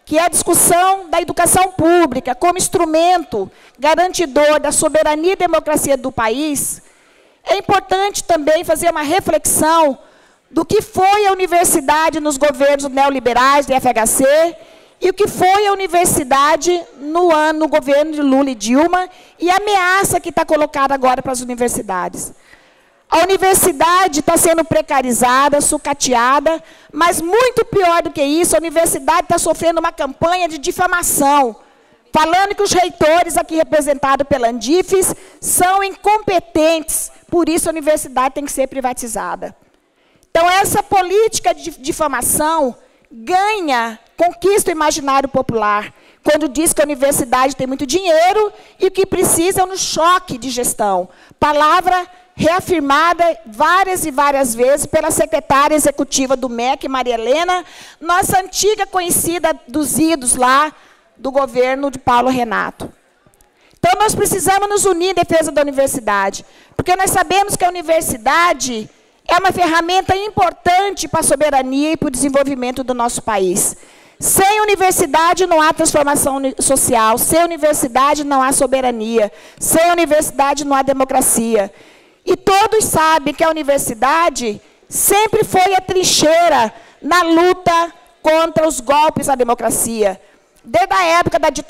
que é a discussão da educação pública como instrumento garantidor da soberania e democracia do país, é importante também fazer uma reflexão do que foi a universidade nos governos neoliberais do FHC e o que foi a universidade no governo de Lula e Dilma e a ameaça que está colocada agora para as universidades. A universidade está sendo precarizada, sucateada, mas muito pior do que isso, a universidade está sofrendo uma campanha de difamação, falando que os reitores aqui representados pela Andifes são incompetentes, por isso a universidade tem que ser privatizada. Então, essa política de difamação conquista o imaginário popular, quando diz que a universidade tem muito dinheiro e que precisa um choque de gestão. Palavra reafirmada várias e várias vezes pela secretária executiva do MEC, Maria Helena, nossa antiga conhecida dos idos lá do governo de Paulo Renato. Então, nós precisamos nos unir em defesa da universidade, porque nós sabemos que a universidade é uma ferramenta importante para a soberania e para o desenvolvimento do nosso país. Sem universidade não há transformação social, sem universidade não há soberania, sem universidade não há democracia. E todos sabem que a universidade sempre foi a trincheira na luta contra os golpes à democracia. Desde a época da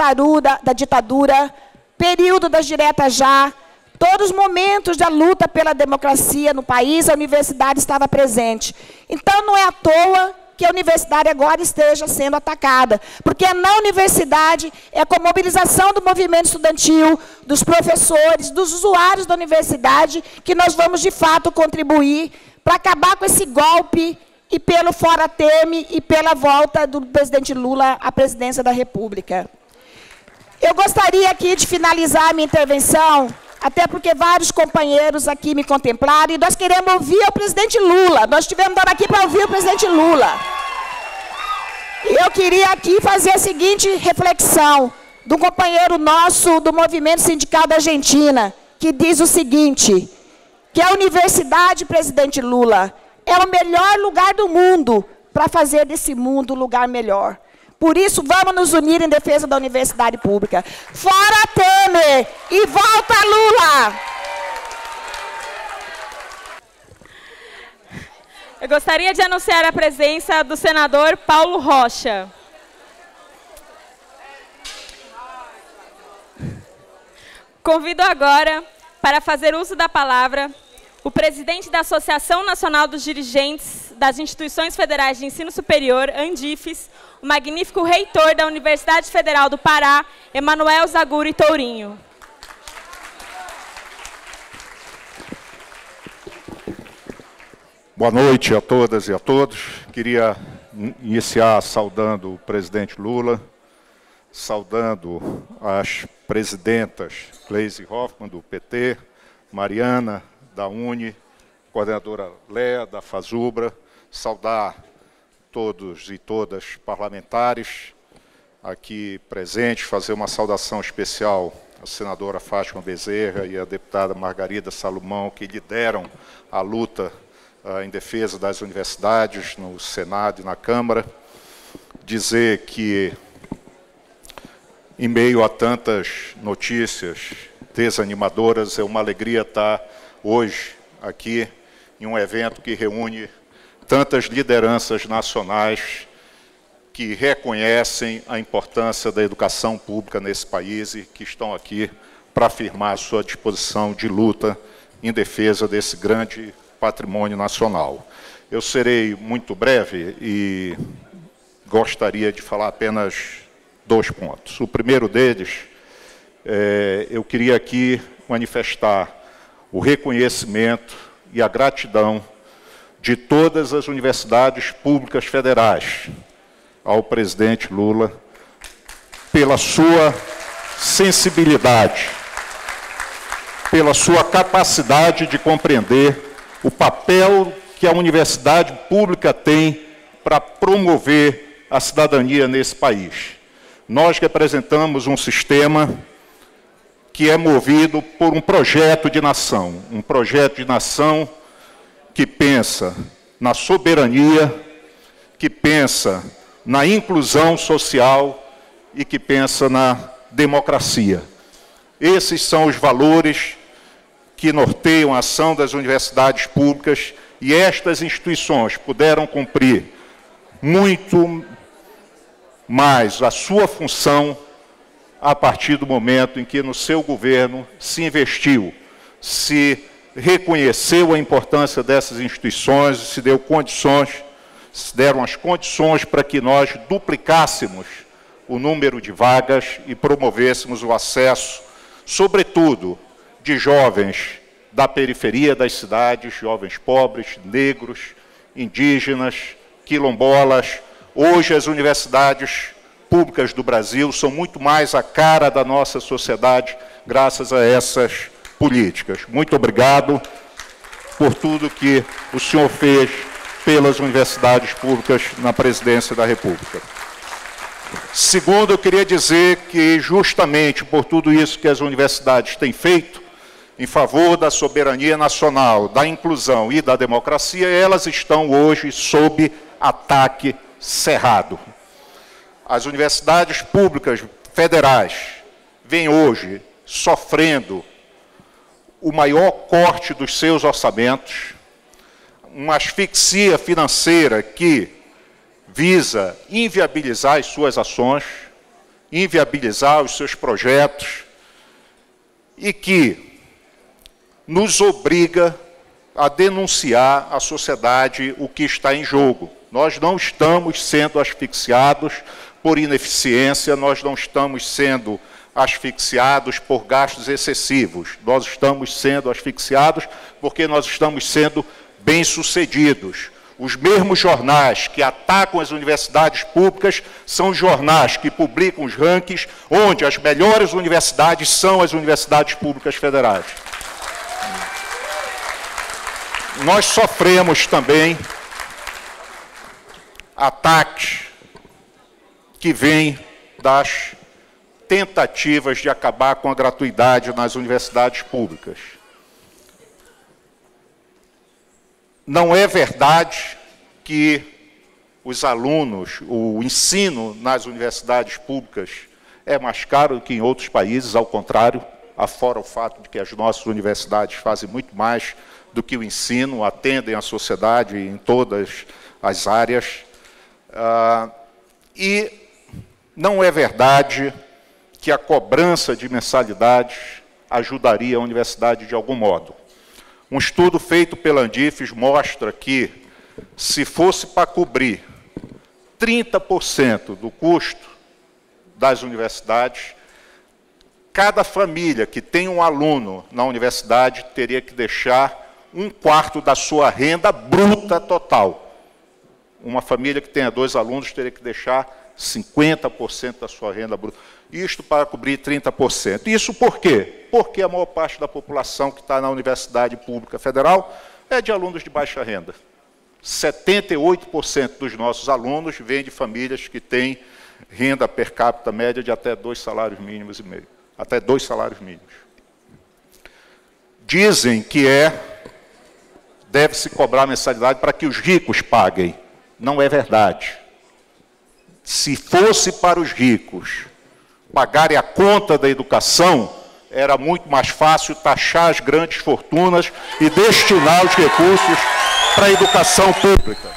ditadura, período das diretas já, todos os momentos da luta pela democracia no país, a universidade estava presente. Então, não é à toa que a universidade agora esteja sendo atacada, porque na universidade é com a mobilização do movimento estudantil, dos professores, dos usuários da universidade, que nós vamos, de fato, contribuir para acabar com esse golpe e pelo fora Temer e pela volta do presidente Lula à presidência da República. Eu gostaria aqui de finalizar a minha intervenção, até porque vários companheiros aqui me contemplaram, e nós queremos ouvir o presidente Lula. Nós estivemos aqui para ouvir o presidente Lula. E eu queria aqui fazer a seguinte reflexão, de um companheiro nosso do movimento sindical da Argentina, que diz o seguinte, que a universidade, presidente Lula, é o melhor lugar do mundo para fazer desse mundo um lugar melhor. Por isso, vamos nos unir em defesa da universidade pública. Fora Temer e volta Lula! Eu gostaria de anunciar a presença do senador Paulo Rocha. Convido agora, para fazer uso da palavra, o presidente da Associação Nacional dos Dirigentes das Instituições Federais de Ensino Superior, Andifes, o magnífico reitor da Universidade Federal do Pará, Emanuel Zaguri Tourinho. Boa noite a todas e a todos. Queria iniciar saudando o presidente Lula, saudando as presidentas Gleisi Hoffmann, do PT, Mariana, da UNE, coordenadora Léa, da FASUBRA, saudar todos e todas parlamentares aqui presentes, fazer uma saudação especial à senadora Fátima Bezerra e à deputada Margarida Salomão, que lideram a luta em defesa das universidades no Senado e na Câmara. Dizer que, em meio a tantas notícias desanimadoras, é uma alegria estar hoje aqui em um evento que reúne tantas lideranças nacionais que reconhecem a importância da educação pública nesse país e que estão aqui para afirmar a sua disposição de luta em defesa desse grande patrimônio nacional. Eu serei muito breve e gostaria de falar apenas 2 pontos. O primeiro deles, eu queria aqui manifestar o reconhecimento e a gratidão de todas as universidades públicas federais ao presidente Lula pela sua sensibilidade, pela sua capacidade de compreender o papel que a universidade pública tem para promover a cidadania nesse país. Nós representamos um sistema que é movido por um projeto de nação que pensa na soberania, que pensa na inclusão social e que pensa na democracia. Esses são os valores que norteiam a ação das universidades públicas, e estas instituições puderam cumprir muito mais a sua função a partir do momento em que no seu governo se investiu, se reconheceu a importância dessas instituições, se deram as condições para que nós duplicássemos o número de vagas e promovêssemos o acesso, sobretudo, de jovens da periferia das cidades, jovens pobres, negros, indígenas, quilombolas. Hoje as universidades públicas do Brasil são muito mais a cara da nossa sociedade, graças a essas políticas. Muito obrigado por tudo que o senhor fez pelas universidades públicas na presidência da República. Segundo, eu queria dizer que, justamente por tudo isso que as universidades têm feito, em favor da soberania nacional, da inclusão e da democracia, elas estão hoje sob ataque cerrado. As universidades públicas federais vêm hoje sofrendo o maior corte dos seus orçamentos, uma asfixia financeira que visa inviabilizar as suas ações, inviabilizar os seus projetos, e que nos obriga a denunciar à sociedade o que está em jogo. Nós não estamos sendo asfixiados por ineficiência, nós não estamos sendo asfixiados por gastos excessivos. Nós estamos sendo asfixiados porque nós estamos sendo bem-sucedidos. Os mesmos jornais que atacam as universidades públicas são jornais que publicam os rankings onde as melhores universidades são as universidades públicas federais. Nós sofremos também ataques que vêm das tentativas de acabar com a gratuidade nas universidades públicas. Não é verdade que os alunos, o ensino nas universidades públicas é mais caro do que em outros países, ao contrário, afora o fato de que as nossas universidades fazem muito mais do que o ensino, atendem a sociedade em todas as áreas. E não é verdade que a cobrança de mensalidades ajudaria a universidade de algum modo. Um estudo feito pela Andifes mostra que, se fosse para cobrir 30% do custo das universidades, cada família que tem um aluno na universidade teria que deixar 1/4 da sua renda bruta total. Uma família que tenha 2 alunos teria que deixar 50% da sua renda bruta. Isto para cobrir 30%. Isso por quê? Porque a maior parte da população que está na Universidade Pública Federal é de alunos de baixa renda. 78% dos nossos alunos vêm de famílias que têm renda per capita média de até 2 salários mínimos e meio. Até 2 salários mínimos. Dizem que deve-se cobrar mensalidade para que os ricos paguem. Não é verdade. Se fosse para os ricos pagarem a conta da educação, era muito mais fácil taxar as grandes fortunas e destinar os recursos para a educação pública.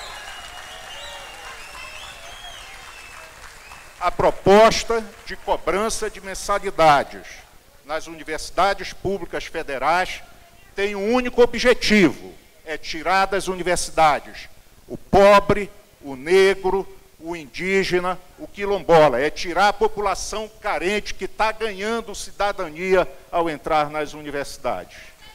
A proposta de cobrança de mensalidades nas universidades públicas federais tem um único objetivo: é tirar das universidades o pobre, o negro, o indígena, o quilombola. É tirar a população carente que está ganhando cidadania ao entrar nas universidades.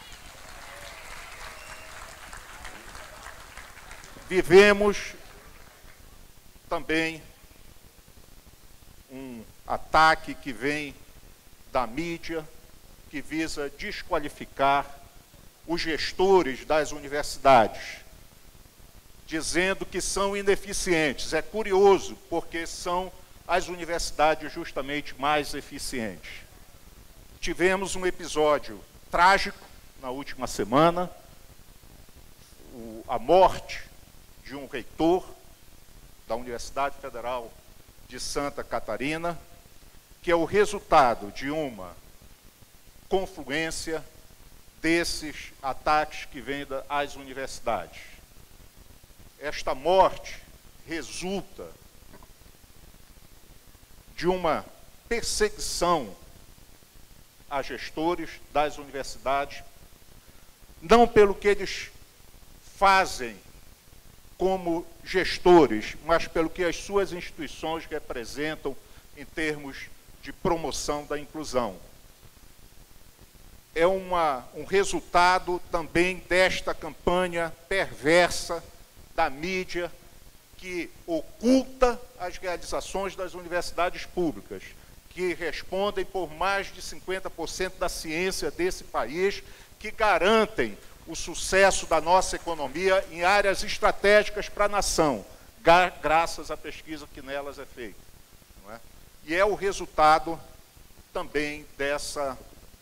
Vivemos também um ataque que vem da mídia, que visa desqualificar os gestores das universidades, dizendo que são ineficientes. É curioso, porque são as universidades justamente mais eficientes. Tivemos um episódio trágico na última semana, a morte de um reitor da Universidade Federal de Santa Catarina, que é o resultado de uma confluência desses ataques que vêm às universidades. Esta morte resulta de uma perseguição a gestores das universidades, não pelo que eles fazem como gestores, mas pelo que as suas instituições representam em termos de promoção da inclusão. É um resultado também desta campanha perversa da mídia que oculta as realizações das universidades públicas, que respondem por mais de 50% da ciência desse país, que garantem o sucesso da nossa economia em áreas estratégicas para a nação, graças à pesquisa que nelas é feita. Não é? E é o resultado também dessa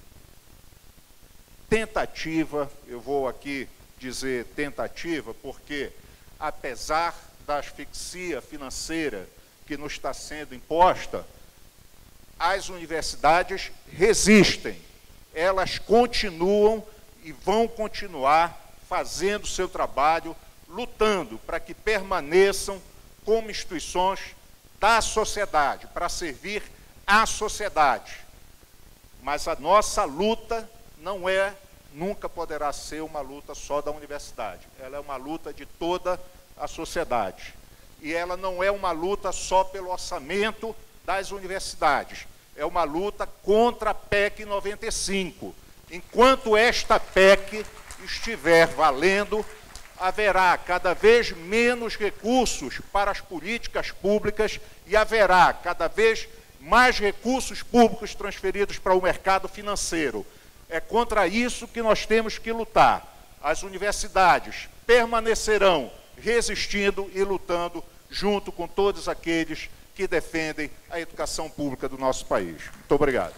tentativa, eu vou aqui dizer tentativa, porque apesar da asfixia financeira que nos está sendo imposta, as universidades resistem, elas continuam e vão continuar fazendo o seu trabalho, lutando para que permaneçam como instituições da sociedade, para servir à sociedade. Mas a nossa luta não é, nunca poderá ser uma luta só da universidade. Ela é uma luta de toda a sociedade. E ela não é uma luta só pelo orçamento das universidades. É uma luta contra a PEC 95. Enquanto esta PEC estiver valendo, haverá cada vez menos recursos para as políticas públicas e haverá cada vez mais recursos públicos transferidos para o mercado financeiro. É contra isso que nós temos que lutar. As universidades permanecerão resistindo e lutando junto com todos aqueles que defendem a educação pública do nosso país. Muito obrigado.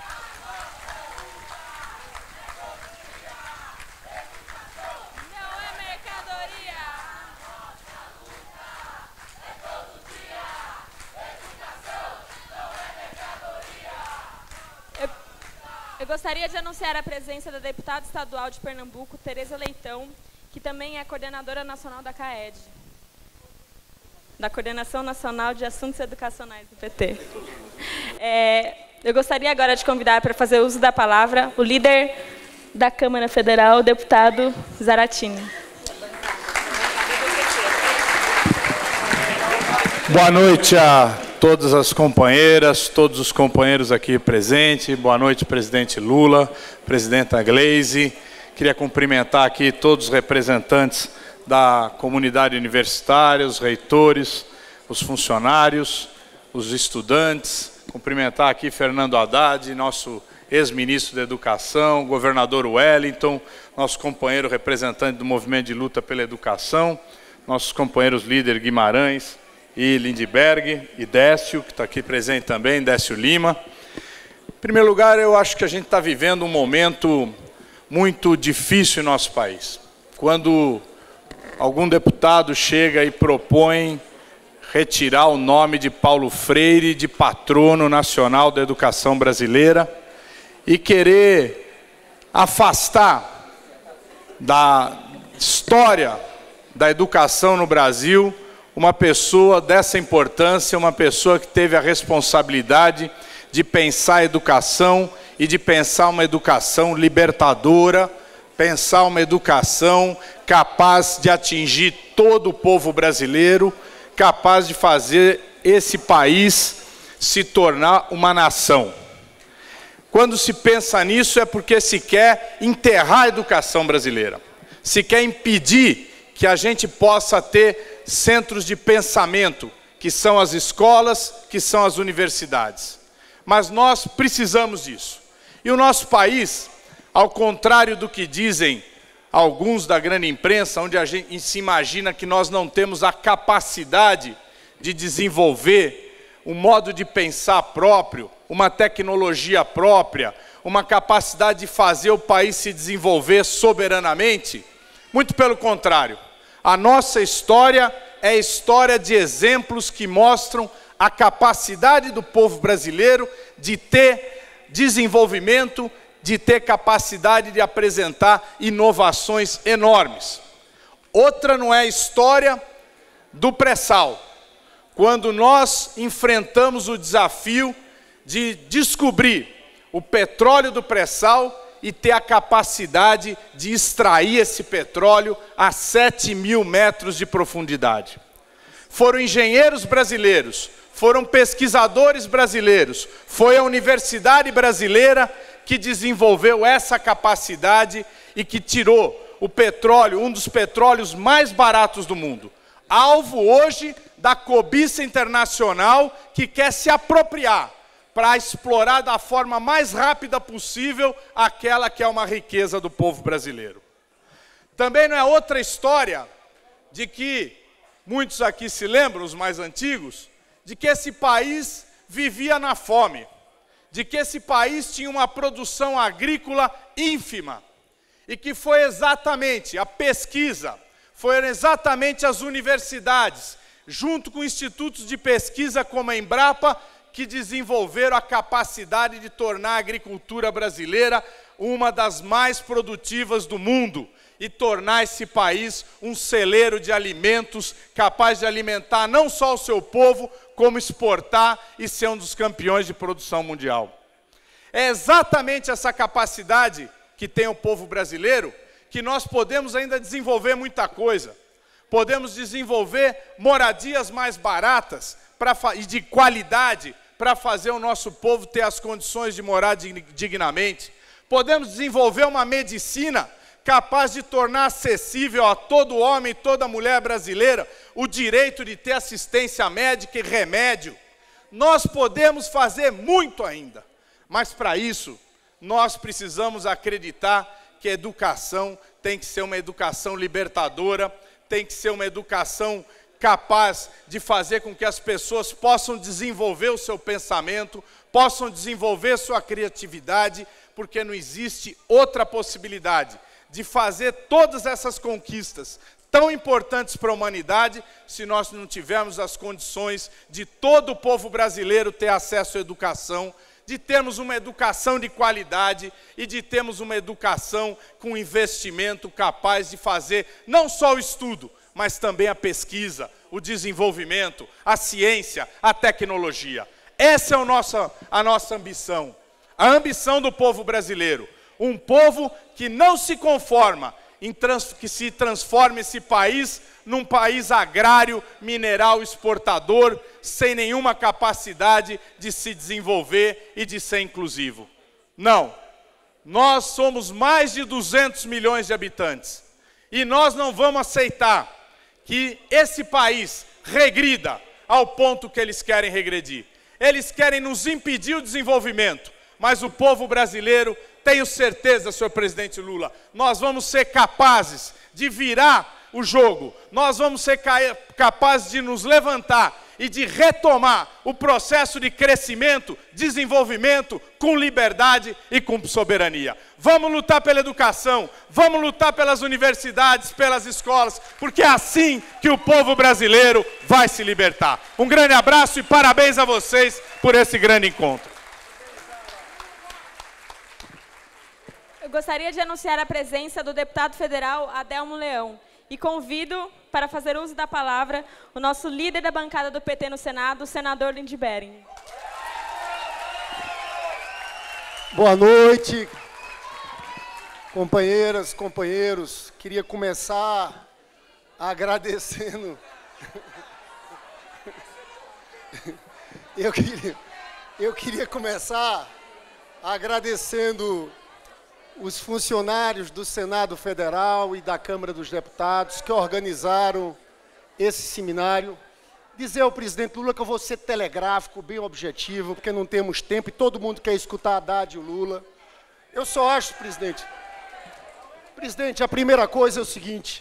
Eu gostaria de anunciar a presença da deputada estadual de Pernambuco, Tereza Leitão, que também é coordenadora nacional da CAED, da Coordenação Nacional de Assuntos Educacionais do PT. Eu gostaria agora de convidar para fazer uso da palavra o líder da Câmara Federal, o deputado Zaratini. Boa noite a todas as companheiras, todos os companheiros aqui presentes. Boa noite, presidente Lula, presidenta Gleisi. Queria cumprimentar aqui todos os representantes da comunidade universitária, os reitores, os funcionários, os estudantes. Cumprimentar aqui Fernando Haddad, nosso ex-ministro da Educação, governador Wellington, nosso companheiro representante do Movimento de Luta pela Educação, nossos companheiros líder Guimarães e Lindbergh, e Décio, que está aqui presente também, Décio Lima. Em primeiro lugar, eu acho que a gente está vivendo um momento muito difícil em nosso país. Quando algum deputado chega e propõe retirar o nome de Paulo Freire de patrono nacional da educação brasileira e querer afastar da história da educação no Brasil uma pessoa dessa importância, uma pessoa que teve a responsabilidade de pensar a educação e de pensar uma educação libertadora, pensar uma educação capaz de atingir todo o povo brasileiro, capaz de fazer esse país se tornar uma nação. Quando se pensa nisso é porque se quer enterrar a educação brasileira, se quer impedir que a gente possa ter centros de pensamento, que são as escolas, que são as universidades. Mas nós precisamos disso. E o nosso país, ao contrário do que dizem alguns da grande imprensa, onde a gente se imagina que nós não temos a capacidade de desenvolver um modo de pensar próprio, uma tecnologia própria, uma capacidade de fazer o país se desenvolver soberanamente, muito pelo contrário. A nossa história é história de exemplos que mostram a capacidade do povo brasileiro de ter desenvolvimento, de ter capacidade de apresentar inovações enormes. Outra não é a história do pré-sal, quando nós enfrentamos o desafio de descobrir o petróleo do pré-sal e ter a capacidade de extrair esse petróleo a 7.000 metros de profundidade. Foram engenheiros brasileiros, foram pesquisadores brasileiros, foi a universidade brasileira que desenvolveu essa capacidade e que tirou o petróleo, um dos petróleos mais baratos do mundo, alvo hoje da cobiça internacional que quer se apropriar para explorar da forma mais rápida possível aquela que é uma riqueza do povo brasileiro. Também não é outra história de que, muitos aqui se lembram, os mais antigos, de que esse país vivia na fome, de que esse país tinha uma produção agrícola ínfima, e que foi exatamente a pesquisa, foram exatamente as universidades, junto com institutos de pesquisa como a Embrapa, que desenvolveram a capacidade de tornar a agricultura brasileira uma das mais produtivas do mundo e tornar esse país um celeiro de alimentos capaz de alimentar não só o seu povo, como exportar e ser um dos campeões de produção mundial. É exatamente essa capacidade que tem o povo brasileiro que nós podemos ainda desenvolver muita coisa. Podemos desenvolver moradias mais baratas e de qualidade para fazer o nosso povo ter as condições de morar dignamente. Podemos desenvolver uma medicina capaz de tornar acessível a todo homem e toda mulher brasileira o direito de ter assistência médica e remédio. Nós podemos fazer muito ainda, mas para isso nós precisamos acreditar que a educação tem que ser uma educação libertadora, tem que ser uma educação capaz de fazer com que as pessoas possam desenvolver o seu pensamento, possam desenvolver sua criatividade, porque não existe outra possibilidade de fazer todas essas conquistas tão importantes para a humanidade se nós não tivermos as condições de todo o povo brasileiro ter acesso à educação, de termos uma educação de qualidade e de termos uma educação com investimento capaz de fazer não só o estudo, mas também a pesquisa, o desenvolvimento, a ciência, a tecnologia. Essa é a nossa ambição, a ambição do povo brasileiro. Um povo que não se conforma, que se transforme esse país num país agrário, mineral, exportador, sem nenhuma capacidade de se desenvolver e de ser inclusivo. Não, nós somos mais de 200 milhões de habitantes e nós não vamos aceitar que esse país regrida ao ponto que eles querem regredir. Eles querem nos impedir o desenvolvimento, mas o povo brasileiro, tenho certeza, senhor presidente Lula, nós vamos ser capazes de virar o jogo, nós vamos ser capazes de nos levantar e de retomar o processo de crescimento, desenvolvimento, com liberdade e com soberania. Vamos lutar pela educação, vamos lutar pelas universidades, pelas escolas, porque é assim que o povo brasileiro vai se libertar. Um grande abraço e parabéns a vocês por esse grande encontro. Eu gostaria de anunciar a presença do deputado federal Adelmo Leão e convido para fazer uso da palavra o nosso líder da bancada do PT no Senado, o senador Lindbergh. Boa noite, companheiras, companheiros. Queria começar agradecendo. Eu queria começar agradecendo os funcionários do Senado Federal e da Câmara dos Deputados que organizaram esse seminário. Dizer ao presidente Lula que eu vou ser telegráfico, bem objetivo, porque não temos tempo e todo mundo quer escutar Haddad e o Lula. Eu só acho, presidente, a primeira coisa é o seguinte,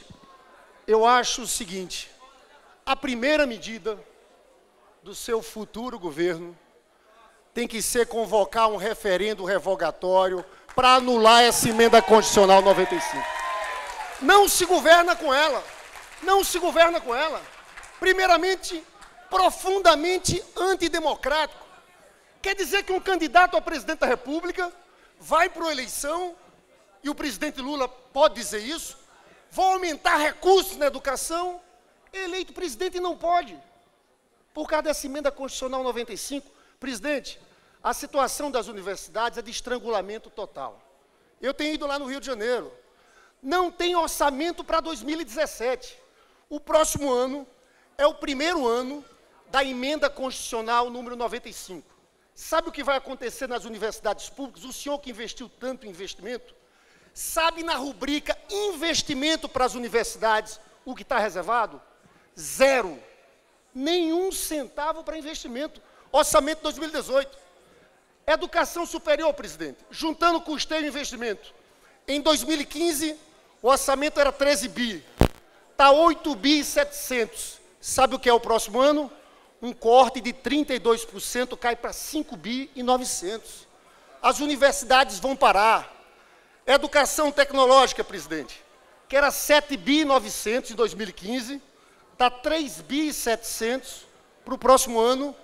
a primeira medida do seu futuro governo tem que ser convocar um referendo revogatório para anular essa emenda constitucional 95. Não se governa com ela. Não se governa com ela. Primeiramente, profundamente antidemocrático. Quer dizer que um candidato a presidente da República vai para uma eleição, e o presidente Lula pode dizer isso, vão aumentar recursos na educação, eleito presidente não pode. Por causa dessa emenda constitucional 95, presidente, a situação das universidades é de estrangulamento total. Eu tenho ido lá no Rio de Janeiro. Não tem orçamento para 2017. O próximo ano é o primeiro ano da emenda constitucional número 95. Sabe o que vai acontecer nas universidades públicas? O senhor que investiu tanto em investimento, sabe na rubrica investimento para as universidades o que está reservado? 0. Nenhum centavo para investimento. Orçamento 2018. Educação superior, presidente, juntando custeio e investimento. Em 2015, o orçamento era 13 bi. Está 8 bi e 700. Sabe o que é o próximo ano? Um corte de 32%, cai para 5 bi e 900. As universidades vão parar. Educação tecnológica, presidente, que era 7 bi e 900 em 2015, está 3 bi e 700 para o próximo ano,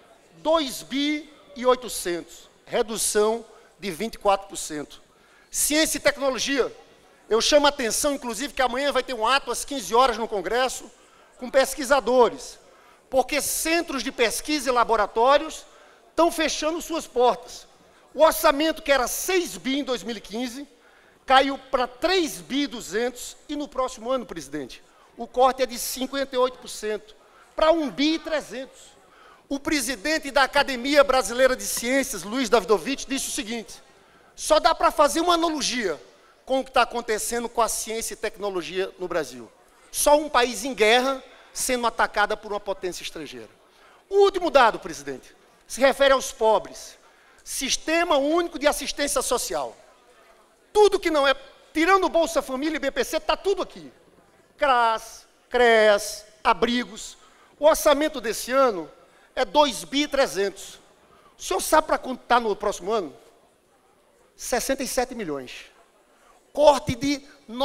2 bi e 800, redução de 24%. Ciência e tecnologia, eu chamo a atenção, inclusive, que amanhã vai ter um ato às 15 horas no Congresso, com pesquisadores, porque centros de pesquisa e laboratórios estão fechando suas portas. O orçamento, que era 6 bi em 2015, caiu para 3 bi e 200, e no próximo ano, presidente, o corte é de 58%, para 1 bi e 300. O presidente da Academia Brasileira de Ciências, Luiz Davidovich, disse o seguinte: só dá para fazer uma analogia com o que está acontecendo com a ciência e tecnologia no Brasil. Só um país em guerra sendo atacada por uma potência estrangeira. O último dado, presidente, se refere aos pobres. Sistema Único de Assistência Social. Tudo que não é, tirando Bolsa Família e BPC, está tudo aqui. CRAS, CREAS, abrigos. O orçamento desse ano é 2 bi e 300. O senhor sabe para quanto está no próximo ano? 67 milhões. Corte de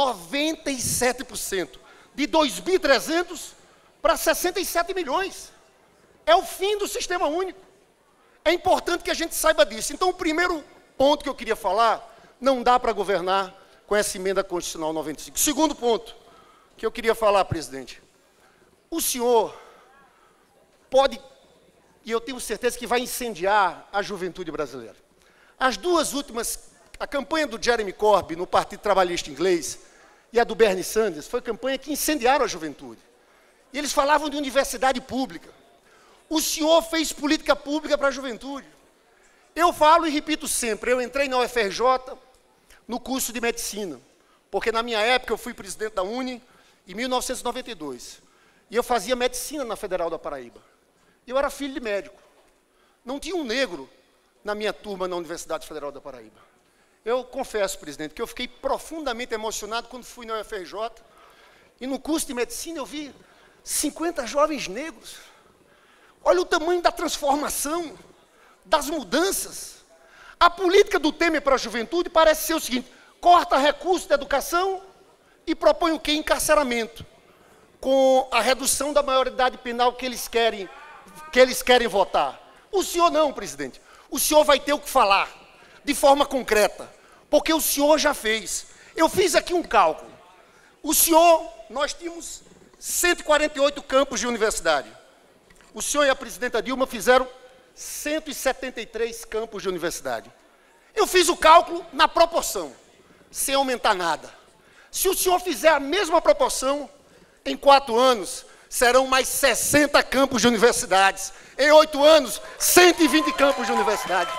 97%. De 2 bi e 300 para 67 milhões. É o fim do sistema único. É importante que a gente saiba disso. Então, o primeiro ponto que eu queria falar, não dá para governar com essa emenda constitucional 95. Segundo ponto que eu queria falar, presidente. O senhor pode, e eu tenho certeza que vai incendiar a juventude brasileira. As duas últimas, a campanha do Jeremy Corbyn no Partido Trabalhista Inglês e a do Bernie Sanders, foi campanha que incendiaram a juventude. E eles falavam de universidade pública. O senhor fez política pública para a juventude. Eu falo e repito sempre, eu entrei na UFRJ no curso de medicina, porque na minha época eu fui presidente da Uni em 1992. E eu fazia medicina na Federal da Paraíba. Eu era filho de médico. Não tinha um negro na minha turma na Universidade Federal da Paraíba. Eu confesso, presidente, que eu fiquei profundamente emocionado quando fui na UFRJ. E no curso de medicina eu vi 50 jovens negros. Olha o tamanho da transformação, das mudanças. A política do Temer para a juventude parece ser o seguinte: corta recursos da educação e propõe o quê? Encarceramento, com a redução da maioridade penal que eles querem votar. O senhor não, presidente. O senhor vai ter o que falar, de forma concreta, porque o senhor já fez. Eu fiz aqui um cálculo. O senhor, nós tínhamos 148 campos de universidade. O senhor e a presidenta Dilma fizeram 173 campos de universidade. Eu fiz o cálculo na proporção, sem aumentar nada. Se o senhor fizer a mesma proporção, em 4 anos, serão mais 60 campos de universidades. Em 8 anos, 120 campos de universidade.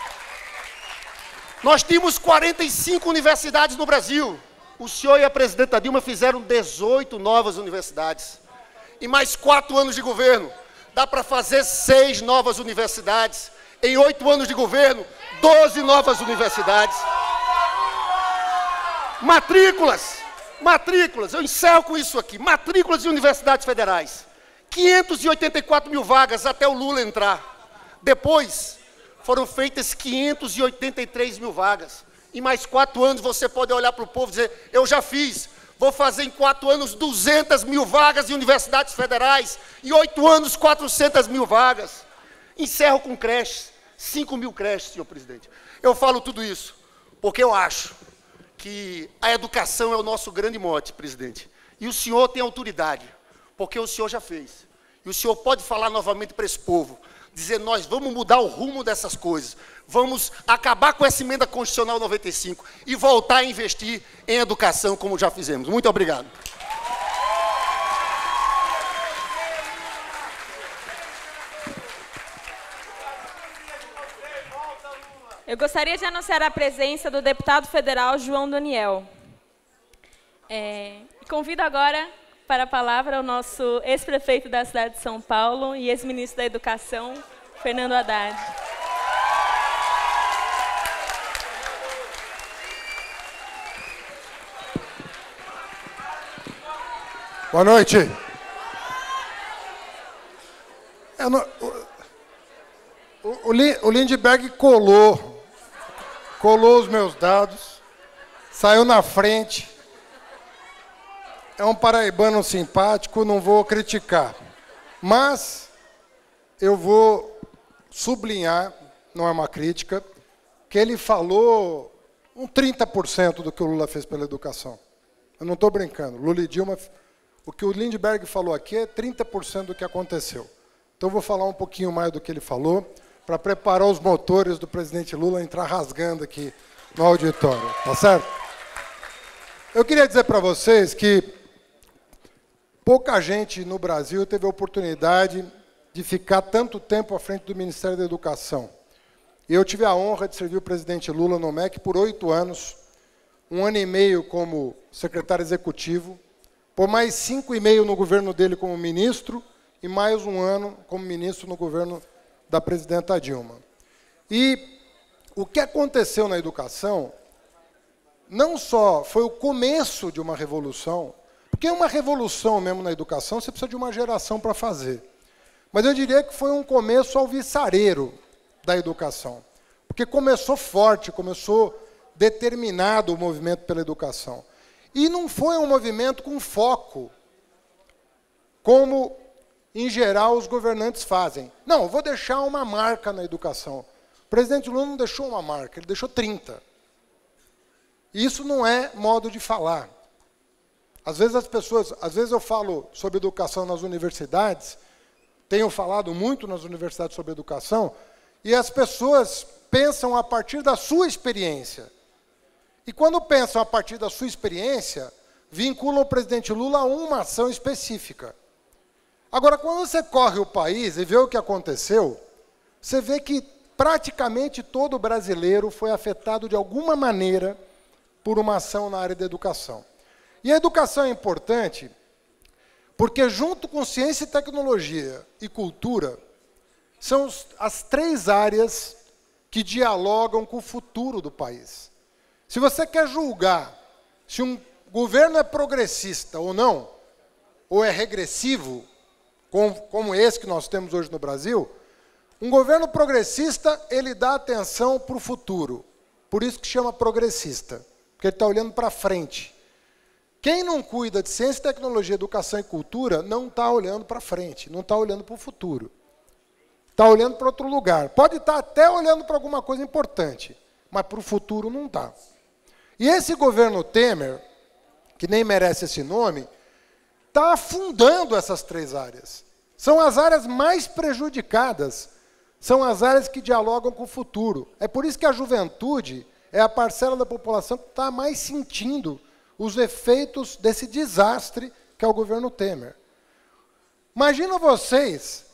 Nós tínhamos 45 universidades no Brasil. O senhor e a presidenta Dilma fizeram 18 novas universidades. Em mais 4 anos de governo, dá para fazer 6 novas universidades. Em 8 anos de governo, 12 novas universidades. Matrículas, eu encerro com isso aqui. Matrículas de universidades federais. 584 mil vagas até o Lula entrar. Depois, foram feitas 583 mil vagas. Em mais 4 anos, você pode olhar para o povo e dizer: eu já fiz. Vou fazer em 4 anos 200 mil vagas em universidades federais. Em 8 anos, 400 mil vagas. Encerro com creches. 5 mil creches, senhor presidente. Eu falo tudo isso porque eu acho que a educação é o nosso grande mote, presidente. E o senhor tem autoridade, porque o senhor já fez. E o senhor pode falar novamente para esse povo, dizer, nós vamos mudar o rumo dessas coisas, vamos acabar com essa emenda constitucional 95 e voltar a investir em educação, como já fizemos. Muito obrigado. Eu gostaria de anunciar a presença do deputado federal João Daniel. Convido agora para a palavra o nosso ex-prefeito da cidade de São Paulo e ex-ministro da Educação, Fernando Haddad. Boa noite. O Lindbergh colou os meus dados, saiu na frente. É um paraibano simpático, não vou criticar. Mas eu vou sublinhar, não é uma crítica, que ele falou 30% do que o Lula fez pela educação. Eu não estou brincando. Lula e Dilma, o que o Lindbergh falou aqui é 30% do que aconteceu. Então eu vou falar um pouquinho mais do que ele falou, para preparar os motores do presidente Lula a entrar rasgando aqui no auditório. Tá certo? Eu queria dizer para vocês que pouca gente no Brasil teve a oportunidade de ficar tanto tempo à frente do Ministério da Educação. E eu tive a honra de servir o presidente Lula no MEC por 8 anos, 1 ano e meio como secretário executivo, por mais 5,5 no governo dele como ministro e mais 1 ano como ministro no governo da presidenta Dilma. E o que aconteceu na educação não só foi o começo de uma revolução, porque uma revolução mesmo na educação você precisa de uma geração para fazer. Mas eu diria que foi um começo alvissareiro da educação. Porque começou forte, começou determinado o movimento pela educação. E não foi um movimento com foco, como, em geral, os governantes fazem. Não, eu vou deixar uma marca na educação. O presidente Lula não deixou uma marca, ele deixou 30. Isso não é modo de falar. Às vezes eu falo sobre educação nas universidades, tenho falado muito nas universidades sobre educação, e as pessoas pensam a partir da sua experiência. E quando pensam a partir da sua experiência, vinculam o presidente Lula a uma ação específica. Agora, quando você corre o país e vê o que aconteceu, você vê que praticamente todo brasileiro foi afetado de alguma maneira por uma ação na área da educação. E a educação é importante porque, junto com ciência e tecnologia e cultura, são as 3 áreas que dialogam com o futuro do país. Se você quer julgar se um governo é progressista ou não, ou é regressivo, como esse que nós temos hoje no Brasil, um governo progressista, ele dá atenção para o futuro. Por isso que chama progressista, porque ele está olhando para frente. Quem não cuida de ciência, tecnologia, educação e cultura, não está olhando para frente, não está olhando para o futuro. Está olhando para outro lugar. Pode estar até olhando para alguma coisa importante, mas para o futuro não está. E esse governo Temer, que nem merece esse nome, está afundando essas 3 áreas. São as áreas mais prejudicadas, são as áreas que dialogam com o futuro. É por isso que a juventude é a parcela da população que está mais sentindo os efeitos desse desastre que é o governo Temer. Imagina vocês,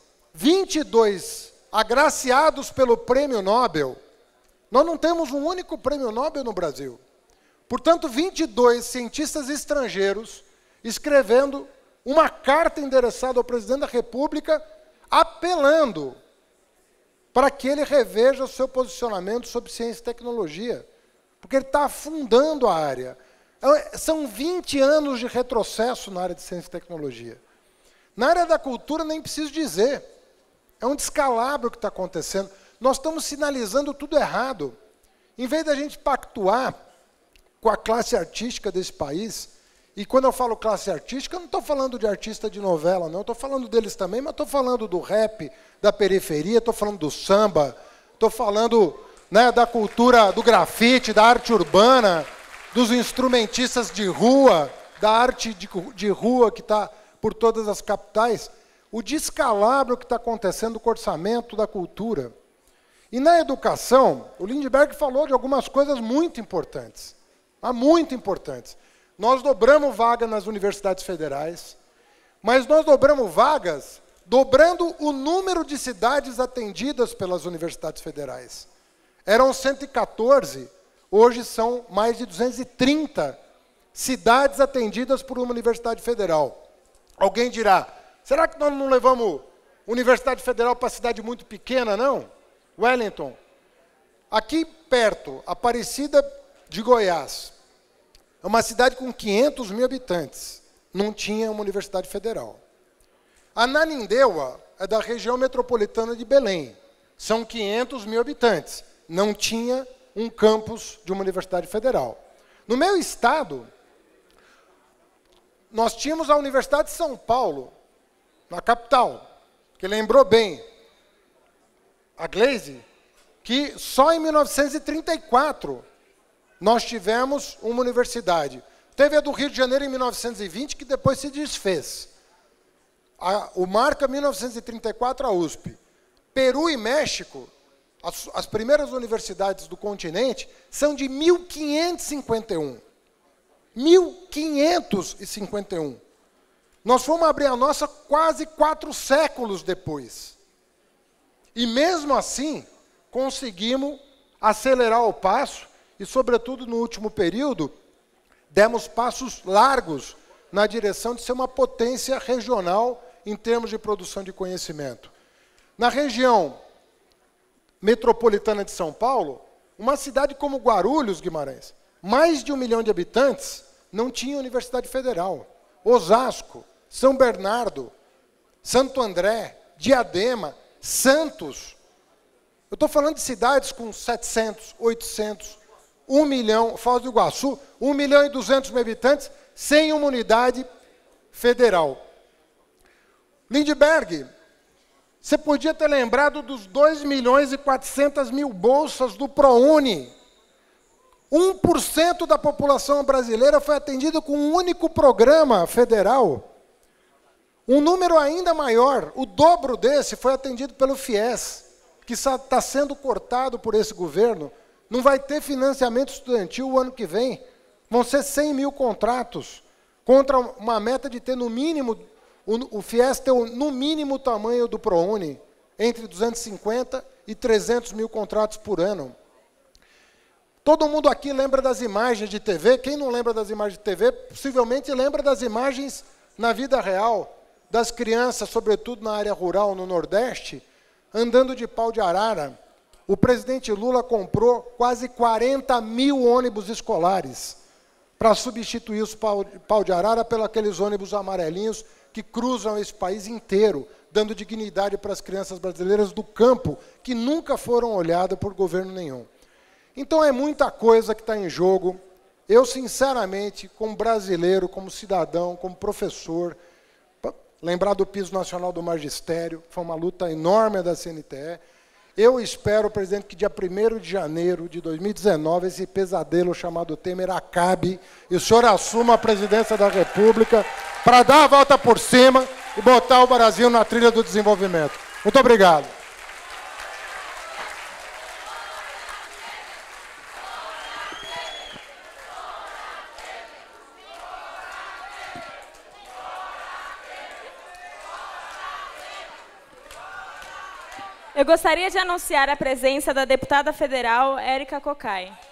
22 agraciados pelo Prêmio Nobel. Nós não temos um único Prêmio Nobel no Brasil. Portanto, 22 cientistas estrangeiros escrevendo uma carta endereçada ao presidente da República, apelando para que ele reveja o seu posicionamento sobre ciência e tecnologia, porque ele está afundando a área. São 20 anos de retrocesso na área de ciência e tecnologia. Na área da cultura, nem preciso dizer. É um descalabro que está acontecendo. Nós estamos sinalizando tudo errado. Em vez da gente pactuar com a classe artística desse país E quando eu falo classe artística, eu não estou falando de artista de novela, não. Estou falando deles também, mas estou falando do rap, da periferia, estou falando do samba, estou falando, né, da cultura do grafite, da arte urbana, dos instrumentistas de rua, da arte de rua que está por todas as capitais. O descalabro que está acontecendo com o orçamento da cultura. E na educação, o Lindbergh falou de algumas coisas muito importantes. Muito importantes. Nós dobramos vaga nas universidades federais, mas nós dobramos vagas dobrando o número de cidades atendidas pelas universidades federais. Eram 114, hoje são mais de 230 cidades atendidas por uma universidade federal. Alguém dirá, será que nós não levamos universidade federal para cidade muito pequena, não? Wellington. Aqui perto, Aparecida de Goiás, é uma cidade com 500 mil habitantes. Não tinha uma universidade federal. Ananindeua é da região metropolitana de Belém. São 500 mil habitantes. Não tinha um campus de uma universidade federal. No meu estado, nós tínhamos a Universidade de São Paulo, na capital, que lembrou bem a Gleisi, que só em 1934 nós tivemos uma universidade. Teve a do Rio de Janeiro em 1920, que depois se desfez. O marca 1934, a USP. Peru e México, as primeiras universidades do continente, são de 1551. 1551. Nós fomos abrir a nossa quase 4 séculos depois. E mesmo assim, conseguimos acelerar o passo e, sobretudo, no último período, demos passos largos na direção de ser uma potência regional em termos de produção de conhecimento. Na região metropolitana de São Paulo, uma cidade como Guarulhos, Guimarães, mais de 1 milhão de habitantes, não tinha universidade federal. Osasco, São Bernardo, Santo André, Diadema, Santos. Eu estou falando de cidades com 700, 800, 1 milhão, Foz do Iguaçu, 1 milhão e 200 mil habitantes, sem uma unidade federal. Lindbergh, você podia ter lembrado dos 2 milhões e 400 mil bolsas do ProUni. 1% da população brasileira foi atendida com um único programa federal. Um número ainda maior, o dobro desse, foi atendido pelo FIES, que está sendo cortado por esse governo. Não vai ter financiamento estudantil o ano que vem. Vão ser 100 mil contratos, contra uma meta de ter no mínimo, o FIES ter no mínimo o tamanho do ProUni, entre 250 e 300 mil contratos por ano. Todo mundo aqui lembra das imagens de TV. Quem não lembra das imagens de TV, possivelmente lembra das imagens na vida real, das crianças, sobretudo na área rural, no Nordeste, andando de pau de arara. O presidente Lula comprou quase 40 mil ônibus escolares para substituir os pau de arara pelos aqueles ônibus amarelinhos que cruzam esse país inteiro, dando dignidade para as crianças brasileiras do campo, que nunca foram olhadas por governo nenhum. Então é muita coisa que está em jogo. Eu, sinceramente, como brasileiro, como cidadão, como professor, lembrar do piso nacional do magistério, foi uma luta enorme da CNTE. Eu espero, presidente, que dia 1º de janeiro de 2019, esse pesadelo chamado Temer acabe e o senhor assuma a presidência da República para dar a volta por cima e botar o Brasil na trilha do desenvolvimento. Muito obrigado. Eu gostaria de anunciar a presença da deputada federal Érica Cocai.